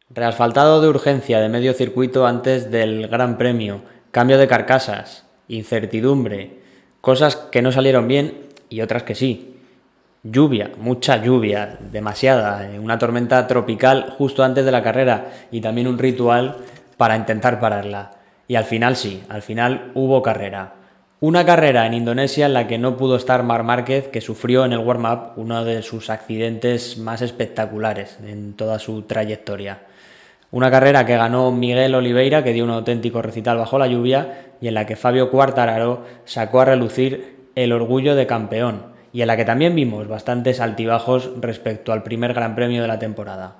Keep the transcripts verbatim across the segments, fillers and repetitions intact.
Reasfaltado de urgencia de medio circuito antes del Gran Premio, cambio de carcasas, incertidumbre, cosas que no salieron bien y otras que sí. Lluvia, mucha lluvia, demasiada, eh, una tormenta tropical justo antes de la carrera y también un ritual para intentar pararla. Y al final sí, al final hubo carrera. Una carrera en Indonesia en la que no pudo estar Marc Márquez, que sufrió en el warm-up uno de sus accidentes más espectaculares en toda su trayectoria. Una carrera que ganó Miguel Oliveira, que dio un auténtico recital bajo la lluvia, y en la que Fabio Quartararo sacó a relucir el orgullo de campeón, y en la que también vimos bastantes altibajos respecto al primer Gran Premio de la temporada.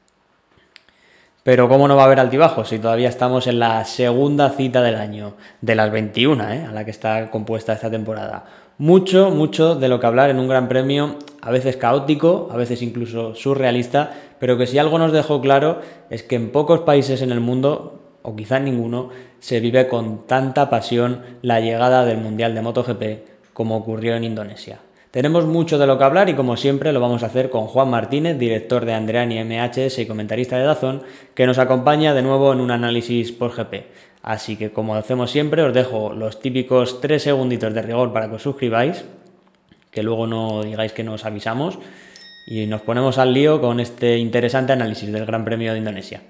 Pero ¿cómo no va a haber altibajos si todavía estamos en la segunda cita del año, de las veintiuna, ¿eh? a la que está compuesta esta temporada? Mucho, mucho de lo que hablar en un Gran Premio, a veces caótico, a veces incluso surrealista, pero que si algo nos dejó claro es que en pocos países en el mundo, o quizá en ninguno, se vive con tanta pasión la llegada del Mundial de MotoGP como ocurrió en Indonesia. Tenemos mucho de lo que hablar y como siempre lo vamos a hacer con Juan Martínez, director de Andreani M H S y comentarista de DAZN, que nos acompaña de nuevo en un análisis por G P. Así que como hacemos siempre os dejo los típicos tres segunditos de rigor para que os suscribáis, que luego no digáis que nos avisamos, y nos ponemos al lío con este interesante análisis del Gran Premio de Indonesia.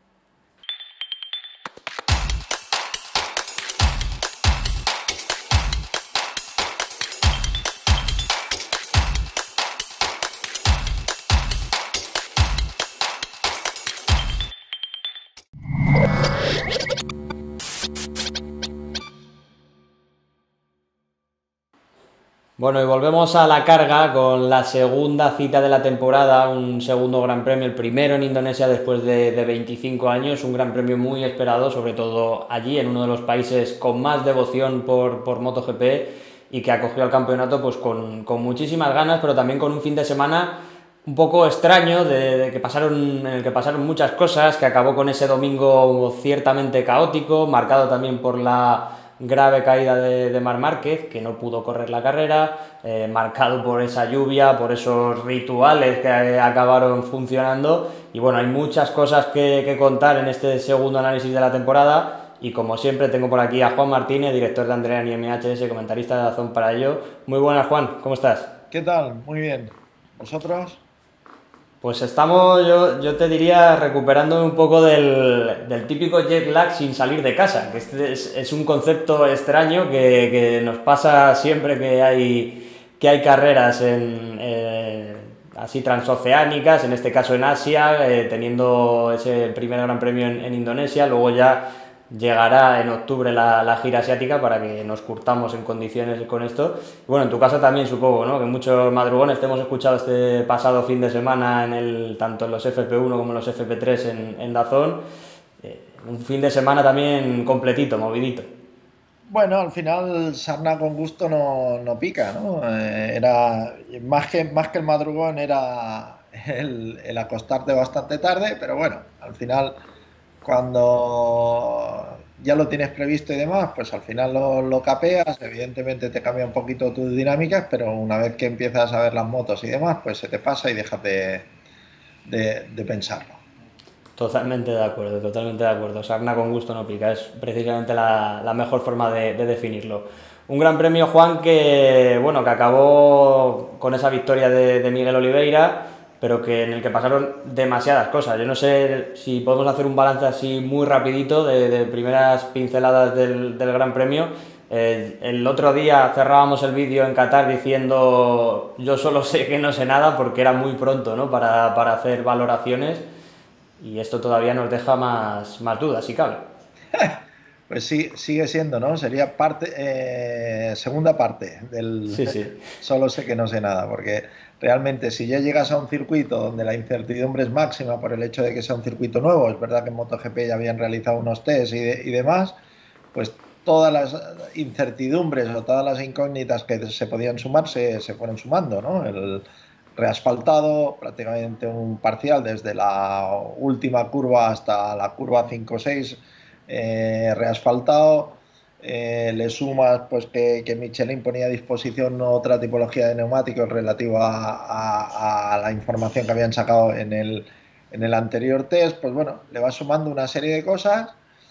Bueno, y volvemos a la carga con la segunda cita de la temporada, un segundo Gran Premio, el primero en Indonesia después de, de veinticinco años, un Gran Premio muy esperado, sobre todo allí, en uno de los países con más devoción por, por MotoGP y que acogió al campeonato pues con, con muchísimas ganas, pero también con un fin de semana un poco extraño, de, de que pasaron, en el que pasaron muchas cosas, que acabó con ese domingo ciertamente caótico, marcado también por la grave caída de, de Marc Márquez, que no pudo correr la carrera, eh, marcado por esa lluvia, por esos rituales que eh, acabaron funcionando, y bueno, hay muchas cosas que, que contar en este segundo análisis de la temporada, y como siempre tengo por aquí a Juan Martínez, director de Andreani M H S, comentarista de DAZN para ello. Muy buenas, Juan, ¿cómo estás? ¿Qué tal? Muy bien. ¿Vosotros? Pues estamos, yo, yo te diría, recuperando un poco del, del típico jet lag sin salir de casa, que este es, es un concepto extraño que, que nos pasa siempre que hay, que hay carreras en, eh, así transoceánicas, en este caso en Asia, eh, teniendo ese primer Gran Premio en, en Indonesia, luego ya llegará en octubre la, la gira asiática para que nos curtamos en condiciones con esto. Y bueno, en tu caso también supongo, ¿no? Que muchos madrugones te hemos escuchado este pasado fin de semana en el, tanto en los F P uno como en los F P tres en, en DAZN. Eh, un fin de semana también completito, movidito. Bueno, al final sarna con gusto no, no pica, ¿no? Eh, era más que, más que el madrugón era el, el acostarte bastante tarde, pero bueno, al final cuando ya lo tienes previsto y demás, pues al final lo, lo capeas, evidentemente te cambia un poquito tus dinámicas, pero una vez que empiezas a ver las motos y demás, pues se te pasa y dejas de, de, de pensarlo. Totalmente de acuerdo, totalmente de acuerdo. Sarna con gusto no pica, es precisamente la, la mejor forma de, de definirlo. Un gran premio, Juan, que bueno, que acabó con esa victoria de, de Miguel Oliveira, pero que en el que pasaron demasiadas cosas. Yo no sé si podemos hacer un balance así muy rapidito de, de primeras pinceladas del, del Gran Premio. Eh, el otro día cerrábamos el vídeo en Qatar diciendo yo solo sé que no sé nada porque era muy pronto, ¿no? para, para hacer valoraciones. Y esto todavía nos deja más, más dudas, si cabe. Pues sí, sigue siendo, ¿no? Sería parte, eh, segunda parte del Sí, sí. solo sé que no sé nada, porque realmente si ya llegas a un circuito donde la incertidumbre es máxima por el hecho de que sea un circuito nuevo, es verdad que en MotoGP ya habían realizado unos test y, de- y demás, pues todas las incertidumbres o todas las incógnitas que se podían sumar se, se fueron sumando, ¿no? El reasfaltado, prácticamente un parcial desde la última curva hasta la curva cinco o seis, eh, reasfaltado. Eh, le sumas pues que, que, Michelin ponía a disposición otra tipología de neumáticos relativo a, a, a la información que habían sacado en el, en el anterior test, pues bueno, le vas sumando una serie de cosas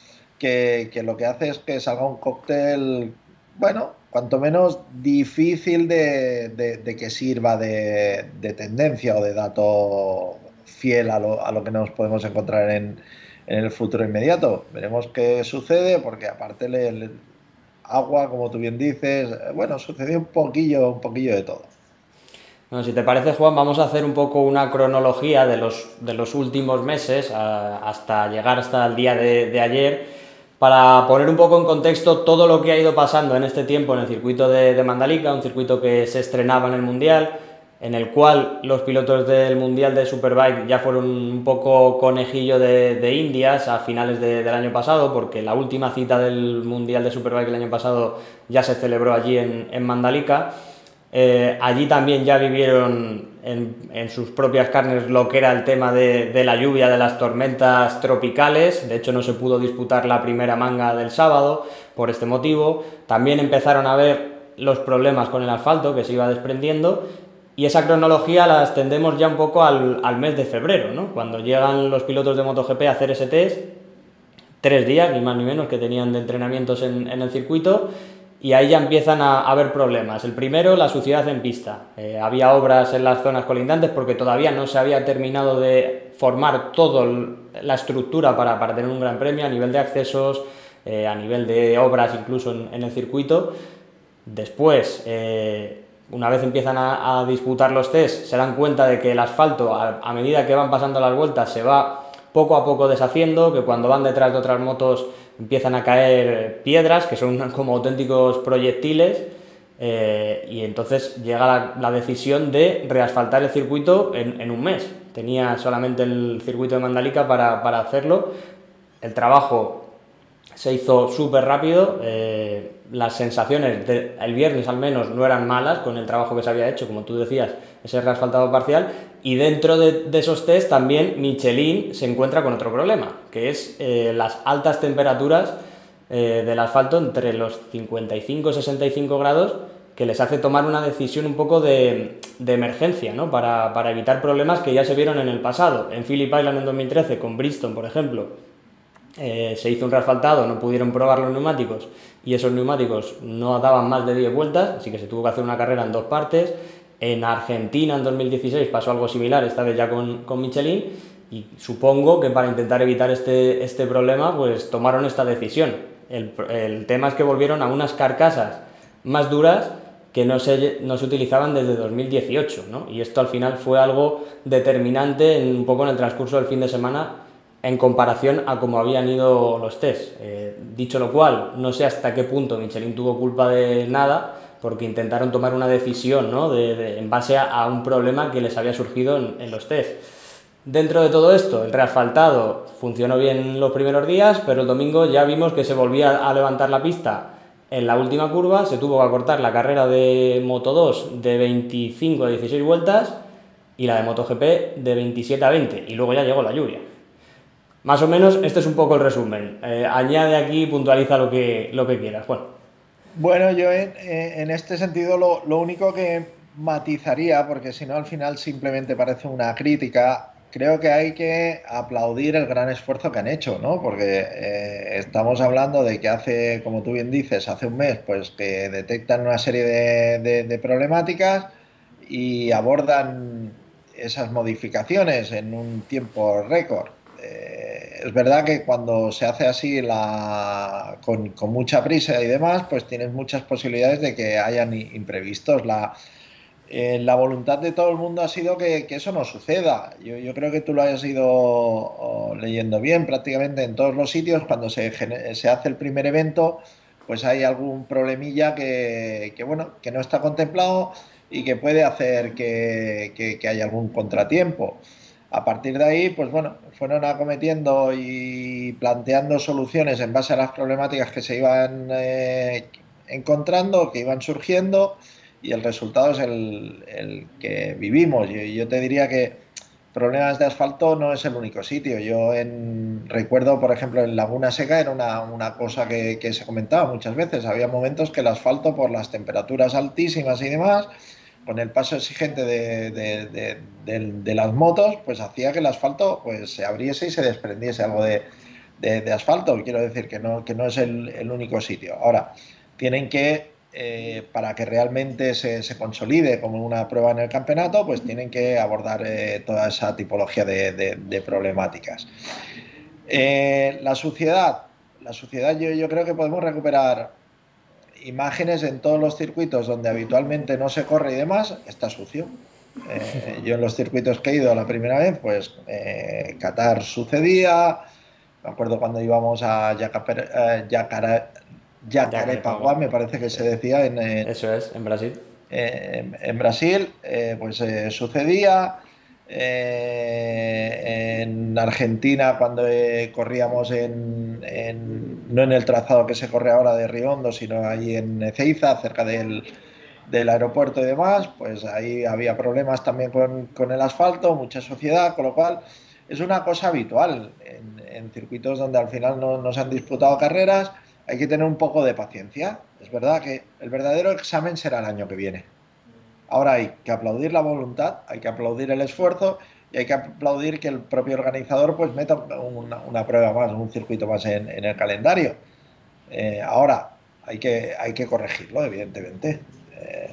que, que lo que hace es que salga un cóctel, bueno, cuanto menos difícil de, de- de que sirva de, de tendencia o de dato fiel a lo, a lo que nos podemos encontrar en, en el futuro inmediato. Veremos qué sucede, porque aparte le, le- agua, como tú bien dices, eh, bueno, sucedió un poquillo, un poquillo de todo. Bueno, si te parece, Juan, vamos a hacer un poco una cronología de los, de los últimos meses a- hasta llegar hasta el día de, de ayer, para poner un poco en contexto todo lo que ha ido pasando en este tiempo en el circuito de, de Mandalika, un circuito que se estrenaba en el Mundial, en el cual los pilotos del Mundial de Superbike ya fueron un poco conejillo de, de Indias a finales de- del año pasado, porque la última cita del Mundial de Superbike el año pasado ya se celebró allí en, en Mandalika. Eh, allí también ya vivieron en, en, sus propias carnes lo que era el tema de, de la lluvia, de las tormentas tropicales. De hecho, no se pudo disputar la primera manga del sábado por este motivo. También empezaron a ver los problemas con el asfalto que se iba desprendiendo. Y esa cronología la extendemos ya un poco al, al mes de febrero, ¿no? Cuando llegan los pilotos de MotoGP a hacer ese test, tres días, ni más ni menos, que tenían de entrenamientos en, en el circuito, y ahí ya empiezan a, a haber problemas. El primero, la suciedad en pista. Eh, había obras en las zonas colindantes porque todavía no se había terminado de formar toda la estructura para, para tener un gran premio a nivel de accesos, eh, a nivel de obras incluso en, en el circuito. Después, eh, una vez empiezan a, a disputar los test, se dan cuenta de que el asfalto, a, a medida que van pasando las vueltas, se va poco a poco deshaciendo, que cuando van detrás de otras motos empiezan a caer piedras, que son como auténticos proyectiles, eh, y entonces llega la, la decisión de reasfaltar el circuito en, en un mes. Tenía solamente el circuito de Mandalika para, para hacerlo. El trabajo se hizo súper rápido, eh, las sensaciones del el viernes al menos no eran malas con el trabajo que se había hecho, como tú decías, ese reasfaltado parcial, y dentro de, de esos test también Michelin se encuentra con otro problema, que es eh, las altas temperaturas eh, del asfalto entre los cincuenta y cinco y sesenta y cinco grados, que les hace tomar una decisión un poco de, de emergencia, ¿no? para, para evitar problemas que ya se vieron en el pasado. En Phillip Island en dos mil trece, con Bristol, por ejemplo, eh, se hizo un reasfaltado, no pudieron probar los neumáticos y esos neumáticos no daban más de diez vueltas, así que se tuvo que hacer una carrera en dos partes. En Argentina en dos mil dieciséis pasó algo similar, esta vez ya con, con Michelin, y supongo que para intentar evitar este, este problema pues tomaron esta decisión. El, el tema es que volvieron a unas carcasas más duras que no se, no se utilizaban desde dos mil dieciocho, ¿no? Y esto al final fue algo determinante en, un poco en el transcurso del fin de semana en comparación a cómo habían ido los test. Eh, dicho lo cual, no sé hasta qué punto Michelin tuvo culpa de nada, porque intentaron tomar una decisión, ¿no? de, de, en base a, a un problema que les había surgido en, en los test. Dentro de todo esto, el reasfaltado funcionó bien los primeros días, pero el domingo ya vimos que se volvía a levantar la pista en la última curva, se tuvo que acortar la carrera de Moto dos de veinticinco a dieciséis vueltas y la de MotoGP de veintisiete a veinte, y luego ya llegó la lluvia. Más o menos este es un poco el resumen. Eh, añade aquí, puntualiza lo que, lo que quieras. Bueno. Bueno, yo en, en este sentido lo, lo único que matizaría, porque si no al final simplemente parece una crítica, creo que hay que aplaudir el gran esfuerzo que han hecho, ¿no? Porque eh, estamos hablando de que hace, como tú bien dices, hace un mes, pues que detectan una serie de, de- de problemáticas y abordan esas modificaciones en un tiempo récord. Eh, es verdad que cuando se hace así la, con, con mucha prisa y demás, pues tienes muchas posibilidades de que hayan imprevistos. La, eh, la voluntad de todo el mundo ha sido que, que eso no suceda. Yo, yo creo que tú lo hayas ido oh, leyendo bien prácticamente en todos los sitios. Cuando se, se hace el primer evento, pues hay algún problemilla que, que, bueno, que no está contemplado y que puede hacer que, que, que haya algún contratiempo. A partir de ahí, pues bueno, fueron acometiendo y planteando soluciones en base a las problemáticas que se iban eh, encontrando, que iban surgiendo, y el resultado es el, el que vivimos. Yo, yo te diría que problemas de asfalto no es el único sitio. Yo en, recuerdo, por ejemplo, en Laguna Seca era una, una cosa que, que se comentaba muchas veces. Había momentos que el asfalto, por las temperaturas altísimas y demás, con el paso exigente de, de, de, de, de las motos, pues hacía que el asfalto pues se abriese y se desprendiese algo de, de, de asfalto. Quiero decir que no, que no es el, el único sitio. Ahora, tienen que, eh, para que realmente se, se, consolide como una prueba en el campeonato, pues tienen que abordar eh, toda esa tipología de, de, de problemáticas. Eh, la suciedad, la suciedad yo, yo creo que podemos recuperar imágenes en todos los circuitos donde habitualmente no se corre y demás, está sucio. Eh, yo en los circuitos que he ido la primera vez, pues eh, Qatar sucedía, me acuerdo cuando íbamos a Jacarepaguá, me parece que se decía en, en, eso es, en Brasil. En, en Brasil, eh, pues eh, sucedía. Eh, en Argentina, cuando eh, corríamos en, en, no en el trazado que se corre ahora de Riondo, sino ahí en Ezeiza, cerca del, del aeropuerto y demás, pues ahí había problemas también con, con el asfalto, mucha suciedad, con lo cual es una cosa habitual en, en circuitos donde al final no, no se han disputado carreras. Hay que tener un poco de paciencia. Es verdad que el verdadero examen será el año que viene. Ahora hay que aplaudir la voluntad, hay que aplaudir el esfuerzo y hay que aplaudir que el propio organizador pues meta una, una prueba más, un circuito más en, en el calendario. Eh, ahora hay que, hay que corregirlo, evidentemente. Eh...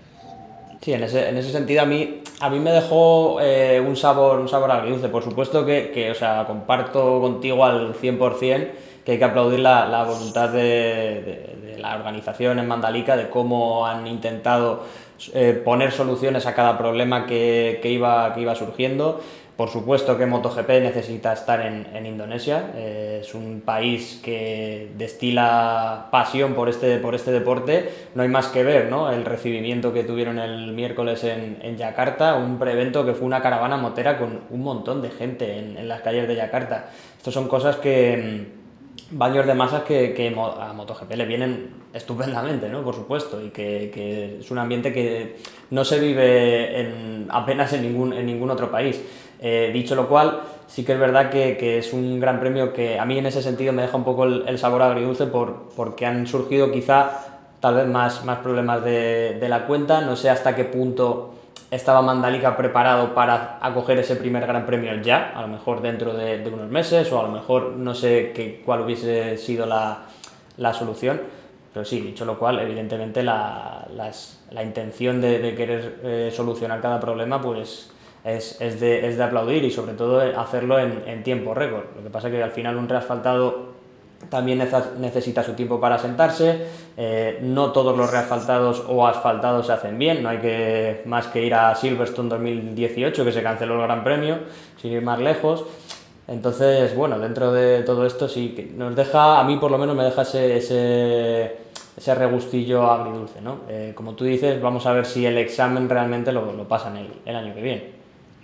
Sí, en ese, en ese sentido a mí, a mí me dejó eh, un sabor, un sabor agridulce. Por supuesto que, que, o sea, comparto contigo al cien por cien que hay que aplaudir la, la voluntad de, de, de la organización en Mandalika, de cómo han intentado eh, poner soluciones a cada problema que, que, iba, que iba surgiendo. Por supuesto que MotoGP necesita estar en, en Indonesia, eh, es un país que destila pasión por este, por este deporte, no hay más que ver, ¿no?, el recibimiento que tuvieron el miércoles en, en Yakarta, un preevento que fue una caravana motera con un montón de gente en, en las calles de Yakarta. Estas son cosas que, baños de masas que, que a MotoGP le vienen estupendamente, ¿no?, por supuesto, y que, que es un ambiente que no se vive en, apenas en ningún, en ningún otro país. Eh, dicho lo cual, sí que es verdad que, que es un gran premio que a mí en ese sentido me deja un poco el, el sabor agridulce por, porque han surgido quizá tal vez más, más problemas de, de la cuenta. No sé hasta qué punto estaba Mandalika preparado para acoger ese primer gran premio ya, a lo mejor dentro de, de unos meses, o a lo mejor no sé qué, cuál hubiese sido la, la solución. Pero sí, dicho lo cual, evidentemente la, las, la intención de, de querer eh, solucionar cada problema pues es, es, de, es de aplaudir, y sobre todo hacerlo en, en tiempo récord. Lo que pasa es que al final un reasfaltado también necesita su tiempo para asentarse, eh, no todos los reasfaltados o asfaltados se hacen bien, no hay que más que ir a Silverstone dos mil dieciocho, que se canceló el Gran Premio, sin ir más lejos. Entonces, bueno, dentro de todo esto sí que nos deja, a mí por lo menos me deja ese, ese, ese regustillo agridulce, ¿no? Eh, como tú dices, vamos a ver si el examen realmente lo, lo pasan el, el año que viene.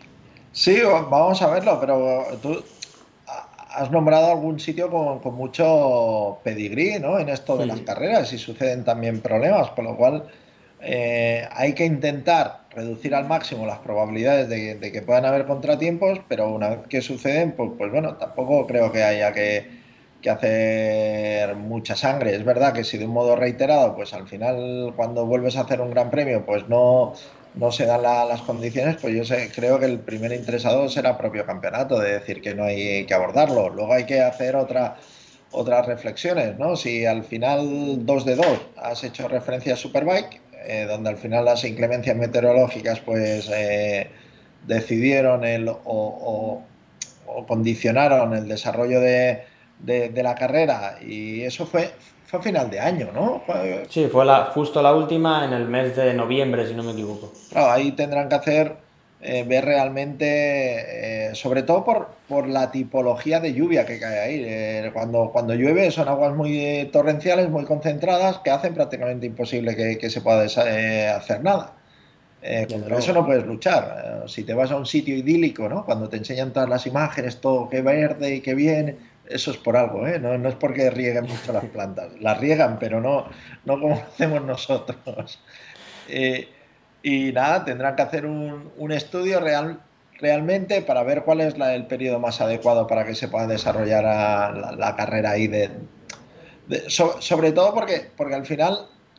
Sí, vamos a verlo, pero tú has nombrado algún sitio con, con mucho pedigrí, ¿no?, en esto de las carreras, y suceden también problemas, con lo cual eh, hay que intentar reducir al máximo las probabilidades de, de que puedan haber contratiempos, pero una vez que suceden, pues, pues bueno, tampoco creo que haya que, que hacer mucha sangre. Es verdad que si de un modo reiterado, pues al final cuando vuelves a hacer un gran premio, pues no... no se dan la, las condiciones, pues yo sé, creo que el primer interesado será el propio campeonato, de decir que no hay que abordarlo. Luego hay que hacer otra, otras reflexiones, ¿no? Si al final dos de dos has hecho referencia a Superbike, eh, donde al final las inclemencias meteorológicas pues eh, decidieron el, o, o, o condicionaron el desarrollo de, de, de la carrera, y eso fue... fue a final de año, ¿no? Fue... Sí, fue la, justo la última en el mes de noviembre, si no me equivoco. Claro, ahí tendrán que hacer, eh, ver realmente, eh, sobre todo por, por la tipología de lluvia que cae ahí. Eh, cuando, cuando llueve son aguas muy torrenciales, muy concentradas, que hacen prácticamente imposible que, que se pueda eh, hacer nada. Eh, contra eso no puedes luchar. Eh, si te vas a un sitio idílico, ¿no?, cuando te enseñan todas las imágenes, todo qué verde y qué bien... Eso es por algo, ¿eh? No, no es porque rieguen mucho las plantas. Las riegan, pero no, no como hacemos nosotros. Eh, y nada, tendrán que hacer un, un estudio real, realmente para ver cuál es la, el periodo más adecuado para que se pueda desarrollar a, la, la carrera ahí. De, de, so, sobre todo porque, porque al final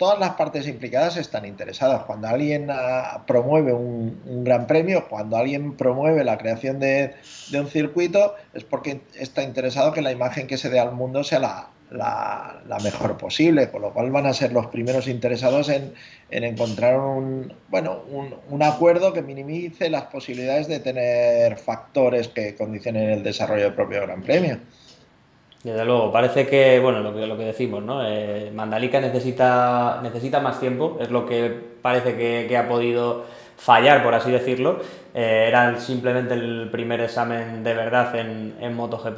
todas las partes implicadas están interesadas. Cuando alguien uh, promueve un, un gran premio, cuando alguien promueve la creación de, de un circuito, es porque está interesado que la imagen que se dé al mundo sea la, la, la mejor posible, con lo cual van a ser los primeros interesados en, en encontrar un, bueno, un, un acuerdo que minimice las posibilidades de tener factores que condicionen el desarrollo del propio Gran Premio. Desde luego, parece que, bueno, lo que, lo que decimos, ¿no? Eh, Mandalika necesita, necesita más tiempo, es lo que parece que, que ha podido fallar, por así decirlo. Eh, era simplemente el primer examen de verdad en, en MotoGP,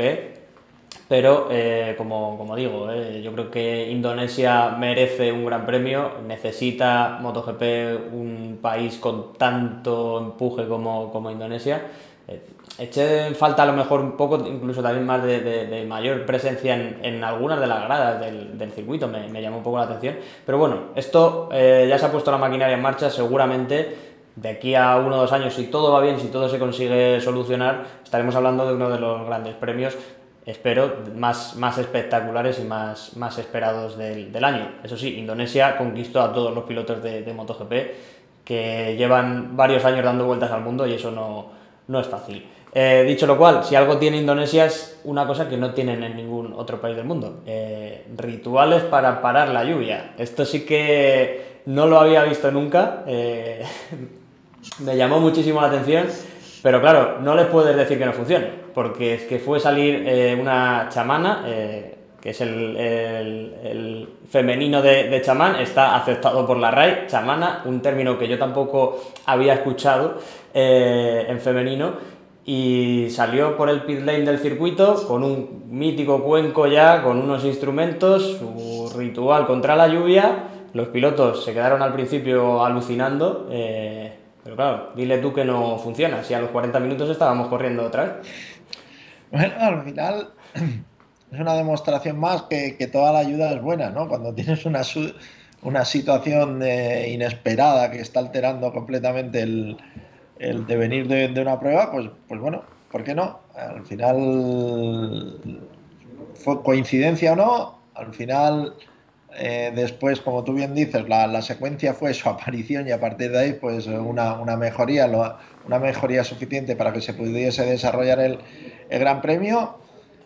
pero eh, como, como digo, eh, yo creo que Indonesia merece un gran premio, necesita MotoGP un país con tanto empuje como, como Indonesia. Eh, eché en falta a lo mejor un poco, incluso también más de, de, de mayor presencia en, en algunas de las gradas del, del circuito, me, me llamó un poco la atención. Pero bueno, esto eh, ya se ha puesto la maquinaria en marcha, seguramente de aquí a uno o dos años, si todo va bien, si todo se consigue solucionar, estaremos hablando de uno de los grandes premios, espero, más, más espectaculares y más, más esperados del, del año. Eso sí, Indonesia conquistó a todos los pilotos de, de MotoGP que llevan varios años dando vueltas al mundo y eso no, no es fácil. Eh, dicho lo cual, si algo tiene Indonesia es una cosa que no tienen en ningún otro país del mundo, eh, rituales para parar la lluvia. Esto sí que no lo había visto nunca, eh, me llamó muchísimo la atención, pero claro, no les puedes decir que no funcione, porque es que fue salir eh, una chamana, eh, que es el, el, el femenino de, de chamán, está aceptado por la R A I, chamana, un término que yo tampoco había escuchado eh, en femenino, y salió por el pit lane del circuito con un mítico cuenco ya, con unos instrumentos, su ritual contra la lluvia. Los pilotos se quedaron al principio alucinando, eh, pero claro, dile tú que no funciona, si a los cuarenta minutos estábamos corriendo otra vez. Bueno, al final es una demostración más que, que toda la ayuda es buena, ¿no? Cuando tienes una, una situación eh, inesperada que está alterando completamente el, el devenir de, de una prueba, pues, pues bueno, ¿por qué no? Al final, fue coincidencia o no, al final, eh, después, como tú bien dices, la, la secuencia fue su aparición y a partir de ahí, pues una, una mejoría, lo, una mejoría suficiente para que se pudiese desarrollar el, el Gran Premio.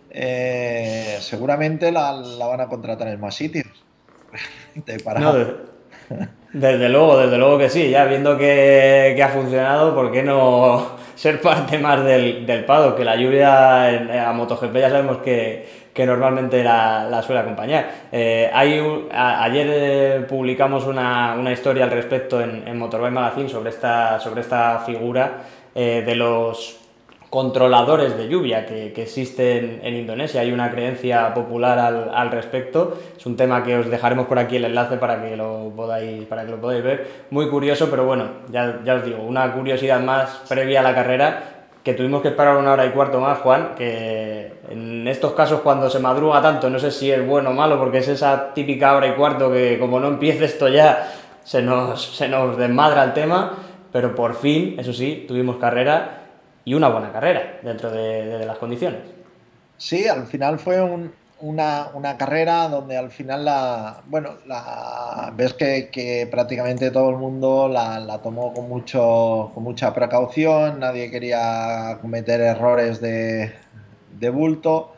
Eh, seguramente la, la van a contratar en más sitios. Para... No, de, desde luego, desde luego que sí, ya viendo que, que ha funcionado, ¿por qué no ser parte más del, del paddock? Que la lluvia en, a MotoGP ya sabemos que, que normalmente la, la suele acompañar. Eh, hay un, a, ayer eh, publicamos una, una historia al respecto en, en Motorbike Magazine sobre esta, sobre esta figura eh, de los controladores de lluvia que, que existen en Indonesia. Hay una creencia popular al, al respecto. Es un tema que os dejaremos por aquí el enlace para que lo podáis, para que lo podáis ver. Muy curioso, pero bueno, ya, ya os digo, una curiosidad más previa a la carrera, que tuvimos que esperar una hora y cuarto más, Juan, que en estos casos cuando se madruga tanto, no sé si es bueno o malo, porque es esa típica hora y cuarto que como no empiece esto ya se nos, se nos desmadra el tema, pero por fin, eso sí, tuvimos carrera y una buena carrera dentro de, de, de las condiciones. Sí, al final fue un, una, una carrera donde al final la, bueno, la, ves que, que prácticamente todo el mundo la, la tomó con, mucho, con mucha precaución, nadie quería cometer errores de, de bulto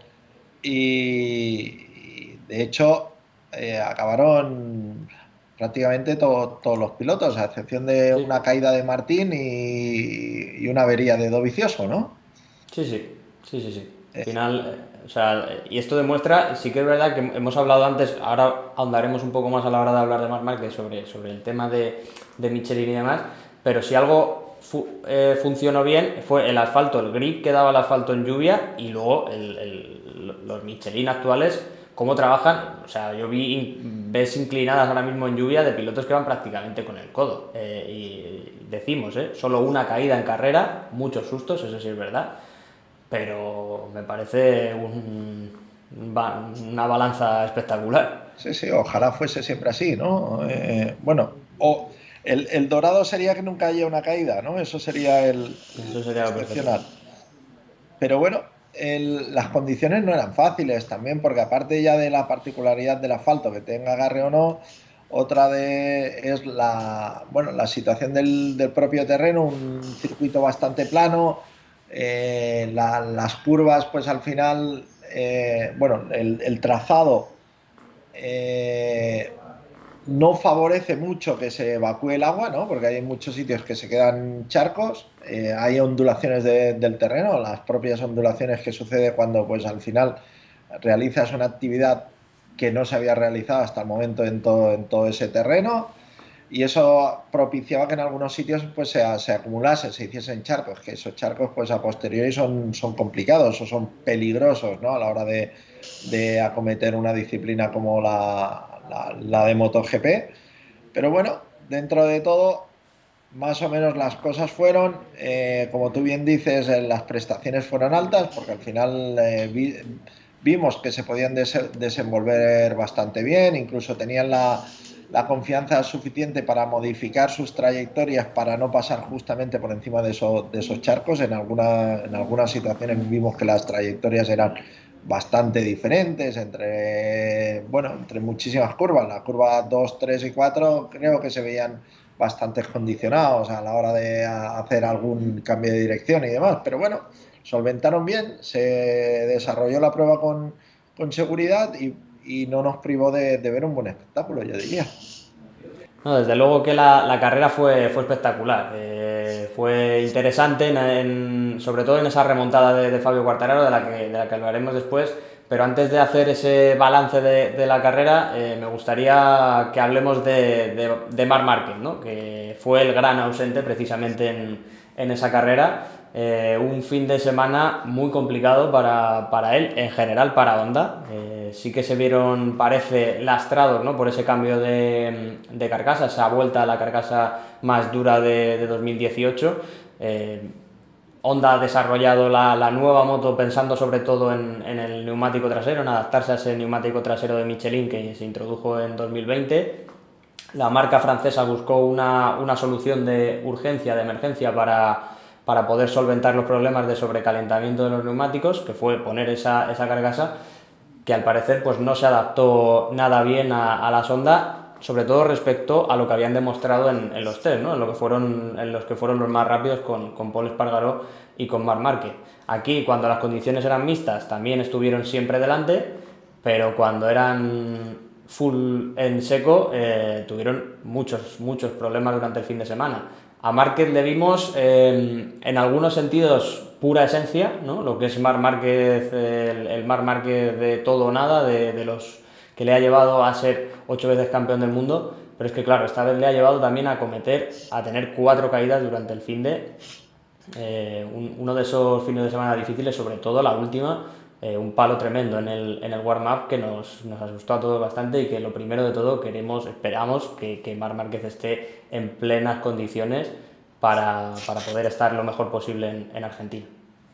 y, y de hecho eh, acabaron prácticamente todo, todos los pilotos, a excepción de Sí. una caída de Martín y, y una avería de Dovizioso, ¿no? Sí, sí, sí, sí, sí. Al final, eh, o sea, y esto demuestra, sí que es verdad que hemos hablado antes, ahora ahondaremos un poco más a la hora de hablar de Marc Márquez sobre, sobre el tema de, de Michelin y demás, pero si algo fu eh, funcionó bien fue el asfalto, el grip que daba el asfalto en lluvia y luego el, el, los Michelin actuales, cómo trabajan. O sea, yo vi, ves inclinadas ahora mismo en lluvia de pilotos que van prácticamente con el codo. Eh, y decimos, eh, solo una caída en carrera, muchos sustos, eso sí es verdad, pero me parece un, una balanza espectacular. Sí, sí, ojalá fuese siempre así, ¿no? Eh, bueno, o el, el dorado sería que nunca haya una caída, ¿no? Eso sería el, Eso el sería lo perfecto. excepcional. Pero bueno, el, las condiciones no eran fáciles también, porque aparte ya de la particularidad del asfalto, que tenga agarre o no, Otra de, es la, bueno, la situación del, del propio terreno, un circuito bastante plano, eh, la, las curvas, pues al final, eh, bueno, el, el trazado eh, no favorece mucho que se evacúe el agua, ¿no? Porque hay muchos sitios que se quedan charcos, eh, hay ondulaciones de, del terreno, las propias ondulaciones que sucede cuando pues al final realizas una actividad que no se había realizado hasta el momento en todo, en todo ese terreno, y eso propiciaba que en algunos sitios pues se, se acumulase, se hiciesen charcos, que esos charcos pues a posteriori son, son complicados o son peligrosos, ¿no? A la hora de, de acometer una disciplina como la, la, la de MotoGP. Pero bueno, dentro de todo, más o menos las cosas fueron, eh, como tú bien dices, eh, las prestaciones fueron altas, porque al final eh, vi, vimos que se podían des desenvolver bastante bien, incluso tenían la, la, confianza suficiente para modificar sus trayectorias para no pasar justamente por encima de, eso, de esos charcos. En, alguna, en algunas situaciones vimos que las trayectorias eran bastante diferentes entre, bueno, entre muchísimas curvas. La curva dos, tres y cuatro creo que se veían bastante condicionados a la hora de hacer algún cambio de dirección y demás, pero bueno, solventaron bien, se desarrolló la prueba con, con seguridad y, y, no nos privó de, de ver un buen espectáculo, yo diría. No, desde luego que la, la carrera fue, fue espectacular, eh, fue interesante, en, en, sobre todo en esa remontada de, de Fabio Quartararo, de la, que, de la que hablaremos después, pero antes de hacer ese balance de, de la carrera, eh, me gustaría que hablemos de, de, de Marc Márquez, ¿no? Que fue el gran ausente precisamente en, en esa carrera. Eh, un fin de semana muy complicado para, para él, en general para Honda. Eh, sí que se vieron, parece, lastrados, ¿no? Por ese cambio de, de carcasa, esa vuelta a la carcasa más dura de, de dos mil dieciocho. Eh, Honda ha desarrollado la, la nueva moto pensando sobre todo en, en el neumático trasero, en adaptarse a ese neumático trasero de Michelin que se introdujo en dos mil veinte. La marca francesa buscó una, una solución de urgencia, de emergencia para para poder solventar los problemas de sobrecalentamiento de los neumáticos, que fue poner esa, esa carcasa, que al parecer pues no se adaptó nada bien a, a la Honda, sobre todo respecto a lo que habían demostrado en, en los test, ¿no? en, lo que fueron, en los que fueron los más rápidos con, con Pol Espargaró y con Marc Márquez. Aquí, cuando las condiciones eran mixtas, también estuvieron siempre delante, pero cuando eran full en seco, eh, tuvieron muchos, muchos problemas durante el fin de semana. A Márquez le vimos eh, en algunos sentidos pura esencia, ¿no? Lo que es Marc Márquez, el, el Marc Márquez de todo o nada, de, de los que le ha llevado a ser ocho veces campeón del mundo, pero es que claro, esta vez le ha llevado también a cometer, a tener cuatro caídas durante el fin de, eh, un, uno de esos fines de semana difíciles, sobre todo la última, eh, un palo tremendo en el, en el warm-up que nos, nos asustó a todos bastante y que lo primero de todo queremos, esperamos que, que Marc Márquez esté en plenas condiciones para, para poder estar lo mejor posible en, en Argentina.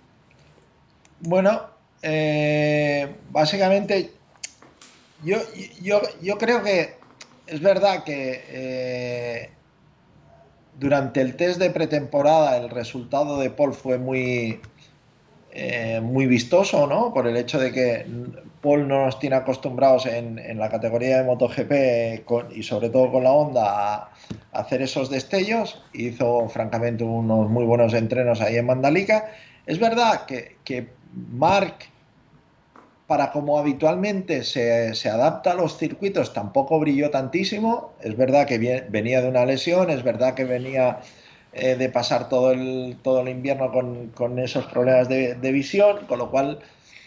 Bueno, eh, básicamente yo, yo, yo creo que es verdad que eh, durante el test de pretemporada el resultado de Pol fue muy, eh, muy vistoso, ¿no? Por el hecho de que Pol no nos tiene acostumbrados en, en la categoría de MotoGP con, y sobre todo con la Honda a, a hacer esos destellos. Hizo francamente unos muy buenos entrenos ahí en Mandalika. Es verdad que, que Marc, para como habitualmente se, se adapta a los circuitos, tampoco brilló tantísimo. Es verdad que bien, venía de una lesión, es verdad que venía eh, de pasar todo el, todo el invierno con, con esos problemas de, de visión, con lo cual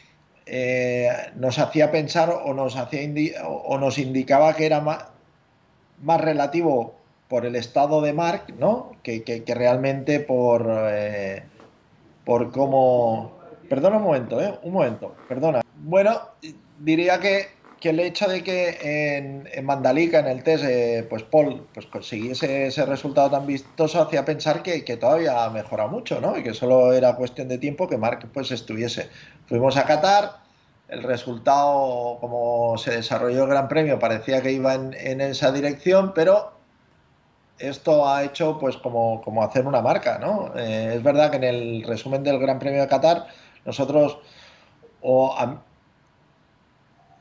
eh, nos hacía pensar o nos, hacía indi o nos indicaba que era más, más relativo por el estado de Marc, ¿no? que, que, que realmente por, eh, por cómo... Perdona un momento, ¿eh? Un momento, perdona. Bueno, diría que, que el hecho de que en, en Mandalika, en el test, eh, pues Pol pues consiguiese ese resultado tan vistoso hacía pensar que, que todavía ha mejorado mucho, ¿no? Y que solo era cuestión de tiempo que Marc pues estuviese. Fuimos a Qatar, el resultado, como se desarrolló el Gran Premio, parecía que iba en, en esa dirección, pero esto ha hecho pues como, como hacer una marca, ¿no? Eh, es verdad que en el resumen del Gran Premio de Qatar nosotros o a,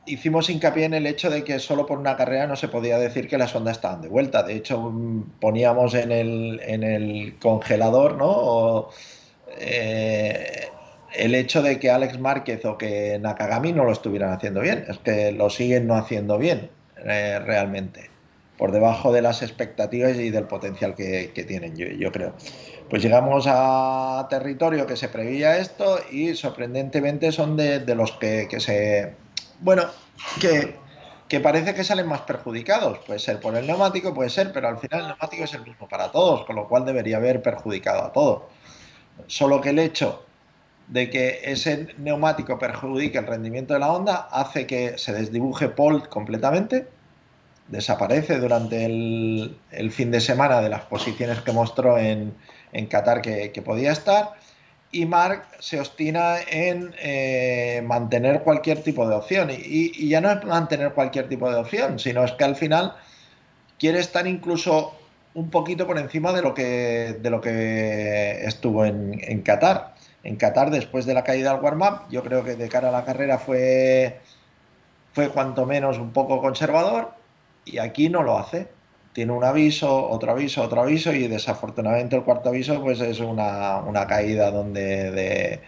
hicimos hincapié en el hecho de que solo por una carrera no se podía decir que las Honda estaban de vuelta. De hecho, poníamos en el, en el congelador, ¿no? O, eh, el hecho de que Alex Márquez o que Nakagami no lo estuvieran haciendo bien. Es que lo siguen no haciendo bien, eh, realmente. Por debajo de las expectativas y del potencial que, que tienen, yo, yo creo. Pues llegamos a territorio que se preveía esto y sorprendentemente son de, de los que, que se... Bueno, que, que parece que salen más perjudicados. Puede ser por el neumático, puede ser, pero al final el neumático es el mismo para todos, con lo cual debería haber perjudicado a todos. Solo que el hecho de que ese neumático perjudique el rendimiento de la Honda hace que se desdibuje Pole completamente, desaparece durante el, el fin de semana de las posiciones que mostró en, en Qatar que, que podía estar, y Marc se obstina en eh, mantener cualquier tipo de opción, y, y ya no es mantener cualquier tipo de opción, sino es que al final quiere estar incluso un poquito por encima de lo que, de lo que estuvo en, en Qatar. En Qatar, después de la caída del warm-up, yo creo que de cara a la carrera fue, fue cuanto menos un poco conservador, y aquí no lo hace. Tiene un aviso, otro aviso, otro aviso, y desafortunadamente el cuarto aviso pues es una, una caída donde de,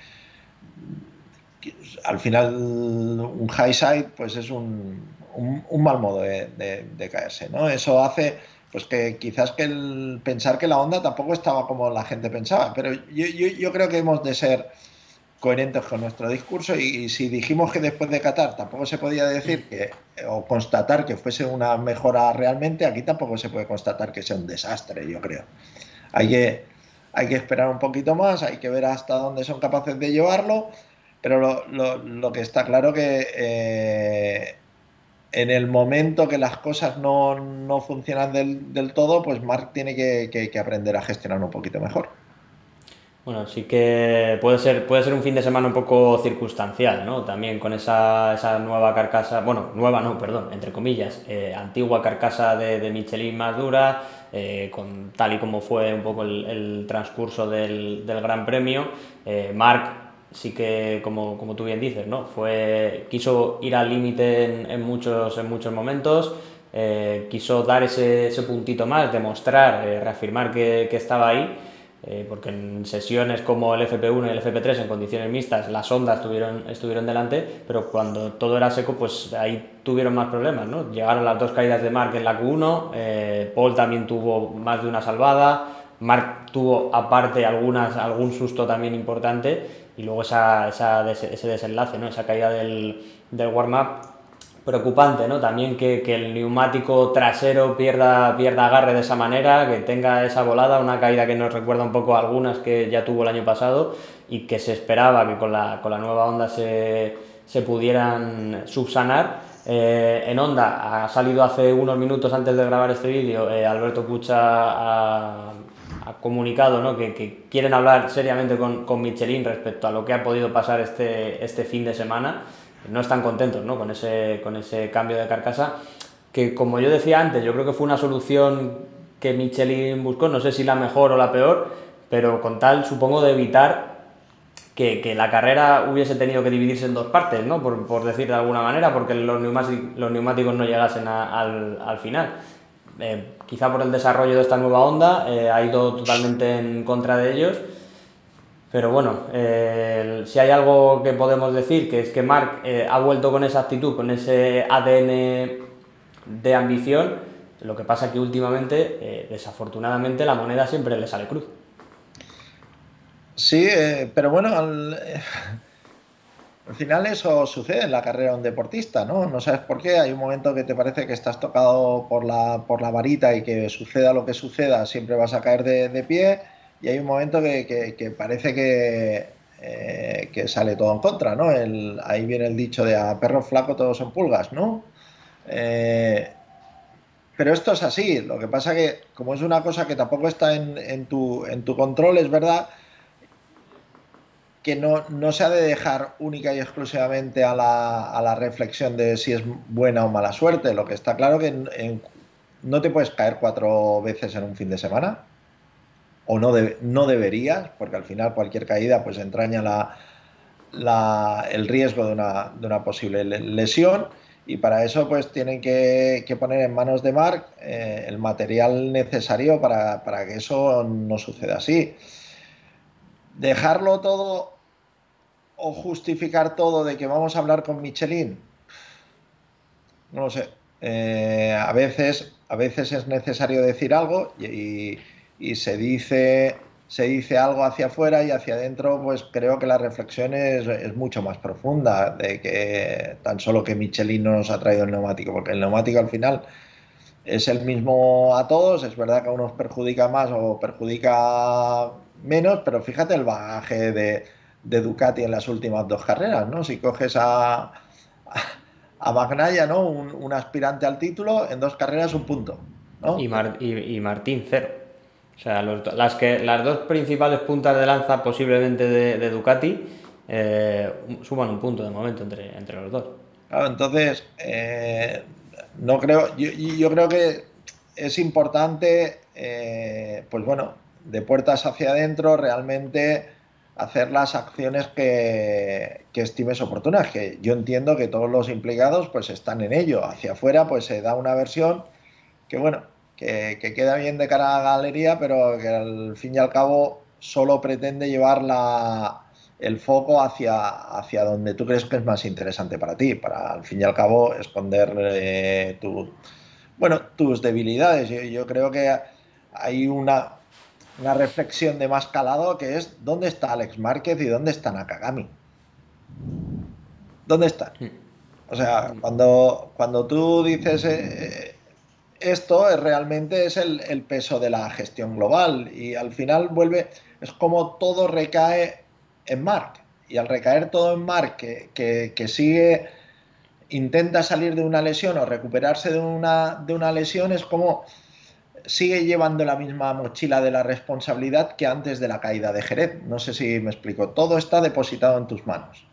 al final un high side pues es un, un, un mal modo de, de, de caerse, ¿no? Eso hace pues que quizás que el pensar que la Honda tampoco estaba como la gente pensaba, pero yo, yo, yo creo que hemos de ser coherentes con nuestro discurso, y, y si dijimos que después de Qatar tampoco se podía decir que, o constatar que fuese una mejora realmente, aquí tampoco se puede constatar que sea un desastre, yo creo. Hay que, hay que esperar un poquito más, hay que ver hasta dónde son capaces de llevarlo, pero lo, lo, lo que está claro que eh, en el momento que las cosas no, no funcionan del, del todo, pues Marc tiene que, que, que aprender a gestionar un poquito mejor. Bueno, sí que puede ser, puede ser un fin de semana un poco circunstancial, ¿no? También con esa, esa nueva carcasa, bueno, nueva no, perdón, entre comillas, eh, antigua carcasa de, de Michelin más dura, eh, con, tal y como fue un poco el, el transcurso del, del Gran Premio. Eh, Marc sí que, como, como tú bien dices, ¿no? Fue, quiso ir al límite en, en, muchos, en muchos momentos, eh, quiso dar ese, ese puntito más, demostrar, eh, reafirmar que, que estaba ahí. Eh, porque en sesiones como el F P uno y el F P tres en condiciones mixtas las Honda estuvieron, estuvieron delante, pero cuando todo era seco pues ahí tuvieron más problemas, ¿no? Llegaron las dos caídas de Marc en la Q uno, eh, Paul también tuvo más de una salvada, Marc tuvo aparte algunas, algún susto también importante, y luego esa, esa, ese desenlace, ¿no? Esa caída del, del warm-up preocupante, ¿no? También que, que el neumático trasero pierda, pierda agarre de esa manera, que tenga esa volada, una caída que nos recuerda un poco a algunas que ya tuvo el año pasado, y que se esperaba que con la, con la nueva Honda se, se pudieran subsanar. Eh, en Honda ha salido hace unos minutos antes de grabar este vídeo, eh, Alberto Pucha ha, ha comunicado, ¿no? que, que quieren hablar seriamente con, con Michelin respecto a lo que ha podido pasar este, este fin de semana. No están contentos, ¿no? con, ese, con ese cambio de carcasa, que como yo decía antes, yo creo que fue una solución que Michelin buscó, no sé si la mejor o la peor, pero con tal, supongo, de evitar que, que la carrera hubiese tenido que dividirse en dos partes, ¿no? por, por decir de alguna manera, porque los neumáticos, los neumáticos no llegasen a, al, al final. Eh, quizá por el desarrollo de esta nueva Honda eh, ha ido totalmente en contra de ellos. Pero bueno, eh, si hay algo que podemos decir, que es que Marc eh, ha vuelto con esa actitud, con ese A D N de ambición. Lo que pasa es que últimamente, eh, desafortunadamente, la moneda siempre le sale cruz. Sí, eh, pero bueno, al, eh, al final eso sucede en la carrera de un deportista, ¿no? No sabes por qué, hay un momento que te parece que estás tocado por la, por la varita y que suceda lo que suceda, siempre vas a caer de, de pie. Y hay un momento que, que, que parece que, eh, que sale todo en contra, ¿no? El, ahí viene el dicho de a perro flaco todos son pulgas, ¿no? Eh, pero esto es así. Lo que pasa que, como es una cosa que tampoco está en, en, tu, en tu control, es verdad que no, no se ha de dejar única y exclusivamente a la, a la reflexión de si es buena o mala suerte. Lo que está claro que en, en, no te puedes caer cuatro veces en un fin de semana. O no, de, no deberías, porque al final cualquier caída pues entraña la, la, el riesgo de una, de una posible lesión, y para eso pues tienen que, que poner en manos de Mark eh, el material necesario para, para que eso no suceda así. Dejarlo todo o justificar todo de que vamos a hablar con Michelin, no lo sé. Eh, a veces, a veces es necesario decir algo y, y se dice, se dice algo hacia afuera y hacia adentro, pues creo que la reflexión es, es mucho más profunda de que tan solo que Michelin no nos ha traído el neumático, porque el neumático al final es el mismo a todos. Es verdad que a unos perjudica más o perjudica menos, pero fíjate el bagaje de, de Ducati en las últimas dos carreras, ¿no? Si coges a, a, a Bagnaia, ¿no? Un, un aspirante al título, en dos carreras un punto, Y, ¿no? Mar, y, y Martín cero. O sea, los, las, que, las dos principales puntas de lanza posiblemente de, de Ducati eh, suman un punto de momento entre, entre los dos. Claro, entonces, eh, no creo, yo, yo, creo que es importante, eh, pues bueno, de puertas hacia adentro, realmente hacer las acciones que, que estimes oportunas, que yo entiendo que todos los implicados pues están en ello. Hacia afuera pues se da una versión que bueno, que, que queda bien de cara a la galería, pero que al fin y al cabo solo pretende llevar la, el foco hacia, hacia donde tú crees que es más interesante para ti, para al fin y al cabo esconder eh, tu, bueno, tus debilidades. Yo, yo creo que hay una, una reflexión de más calado que es ¿dónde está Alex Márquez y dónde está Nakagami? ¿Dónde están? O sea, cuando, cuando tú dices eh, esto es realmente es el, el peso de la gestión global y al final vuelve, es como todo recae en Mark y al recaer todo en Mark que, que, que sigue, intenta salir de una lesión o recuperarse de una, de una lesión, es como sigue llevando la misma mochila de la responsabilidad que antes de la caída de Jerez. No sé si me explico, todo está depositado en tus manos.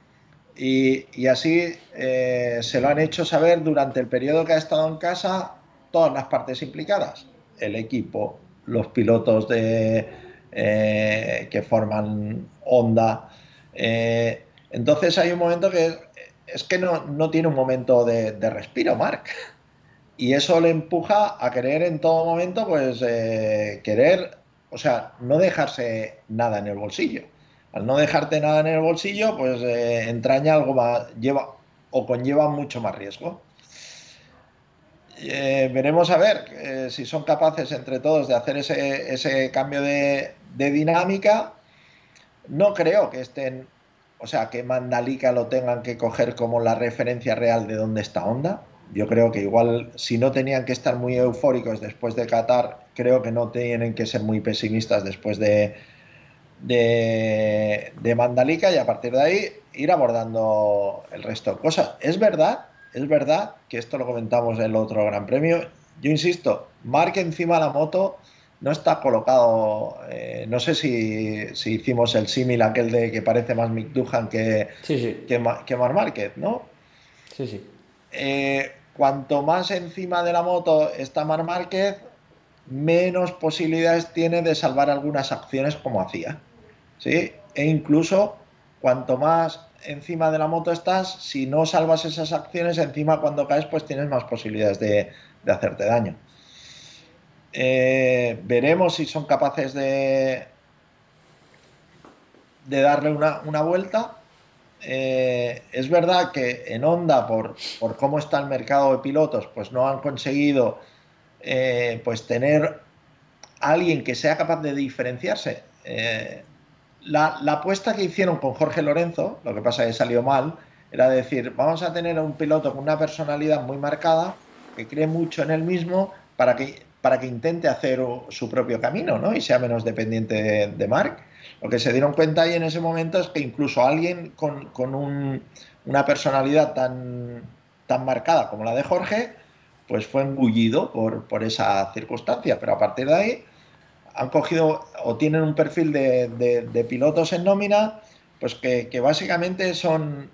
Y, y así eh, se lo han hecho saber durante el periodo que ha estado en casa todas las partes implicadas, el equipo, los pilotos de, eh, que forman Honda. Eh, entonces hay un momento que es que no, no tiene un momento de, de respiro, Marc. Y eso le empuja a querer en todo momento, pues, eh, querer, o sea, no dejarse nada en el bolsillo. Al no dejarte nada en el bolsillo, pues eh, entraña algo más, lleva o conlleva mucho más riesgo. Eh, veremos a ver eh, si son capaces entre todos de hacer ese, ese cambio de, de dinámica. No creo que estén, o sea, que Mandalika lo tengan que coger como la referencia real de dónde está Honda. Yo creo que igual, si no tenían que estar muy eufóricos después de Qatar, creo que no tienen que ser muy pesimistas después de, de, de Mandalika y a partir de ahí ir abordando el resto de cosas. Es verdad, es verdad que esto lo comentamos en el otro Gran Premio. Yo insisto, Marc encima de la moto no está colocado, eh, no sé si, si hicimos el símil aquel de que parece más Mick Doohan que, sí, sí. que, que Marc Márquez, ¿no? Sí, sí. Eh, cuanto más encima de la moto está Marc Márquez, menos posibilidades tiene de salvar algunas acciones como hacía, ¿sí? E incluso cuanto más encima de la moto estás, si no salvas esas acciones, encima cuando caes pues tienes más posibilidades de, de hacerte daño. Eh, veremos si son capaces de, de darle una, una vuelta. Eh, es verdad que en Honda, por, por cómo está el mercado de pilotos, pues no han conseguido eh, pues tener a alguien que sea capaz de diferenciarse. Eh, la, la apuesta que hicieron con Jorge Lorenzo, lo que pasa es que salió mal, era decir, vamos a tener a un piloto con una personalidad muy marcada, que cree mucho en él mismo, para que, para que intente hacer su propio camino, ¿no? Y sea menos dependiente de, de Marc. Lo que se dieron cuenta ahí en ese momento es que incluso alguien con, con un, una personalidad tan, tan marcada como la de Jorge, pues fue engullido por, por esa circunstancia. Pero a partir de ahí han cogido o tienen un perfil de, de, de pilotos en nómina, pues que, que básicamente son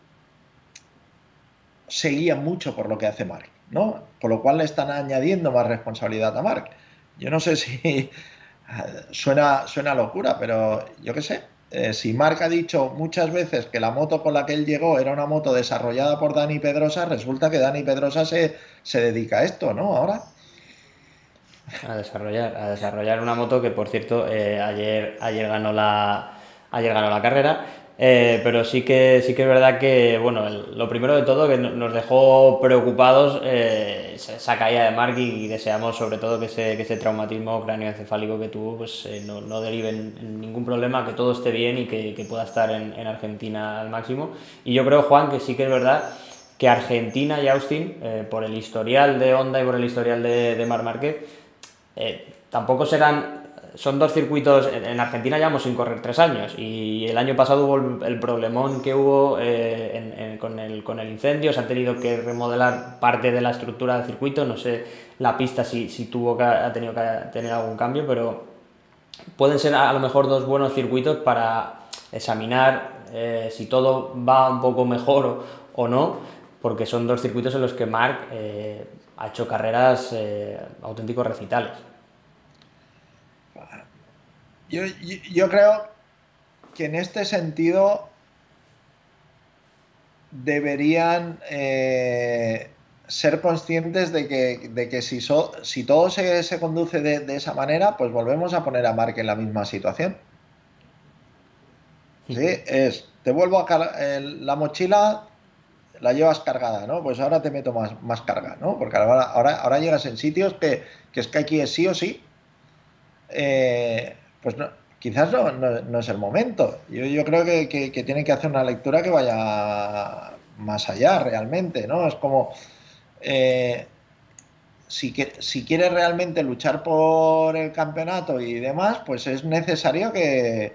se guían mucho por lo que hace Marc, ¿no? Por lo cual le están añadiendo más responsabilidad a Marc. Yo no sé si suena, suena locura, pero yo qué sé. eh, si Marc ha dicho muchas veces que la moto con la que él llegó era una moto desarrollada por Dani Pedrosa, resulta que Dani Pedrosa se, se dedica a esto, ¿no? Ahora. A desarrollar, a desarrollar una moto que, por cierto, eh, ayer, ayer, ganó la, ayer ganó la carrera. Eh, pero sí que, sí que es verdad que, bueno, el- lo primero de todo que no- nos dejó preocupados eh, esa, esa caída de Mark, y, y deseamos sobre todo que ese, que ese traumatismo cráneoencefálico que tuvo pues eh, no, no derive en, en ningún problema, que todo esté bien y que, que pueda estar en, en Argentina al máximo. Y yo creo, Juan, que sí que es verdad que Argentina y Austin, eh, por el historial de Honda y por el historial de, de Marc Márquez, eh, tampoco serán, son dos circuitos. En Argentina llevamos sin correr tres años, y el año pasado hubo el, el problemón que hubo eh, en, en, con, el, con el incendio. Se ha tenido que remodelar parte de la estructura del circuito, no sé la pista si, si tuvo que, ha tenido que tener algún cambio, pero pueden ser a lo mejor dos buenos circuitos para examinar eh, si todo va un poco mejor o, o no, porque son dos circuitos en los que Marc eh, ha hecho carreras eh, auténticos recitales. Yo, yo, yo creo que en este sentido deberían eh, ser conscientes de que, de que si, so, si todo se, se conduce de, de, esa manera, pues volvemos a poner a Marc en la misma situación. Sí, es, te vuelvo a cargar la mochila, la llevas cargada, ¿no? Pues ahora te meto más, más carga, ¿no? Porque ahora, ahora, ahora llegas en sitios que, que es que aquí es sí o sí. Eh, pues no, quizás no, no, no, es el momento. Yo, yo creo que, que, que tienen que hacer una lectura que vaya más allá realmente, ¿no? Es como, eh, si, que, si quieres realmente luchar por el campeonato y demás, pues es necesario que,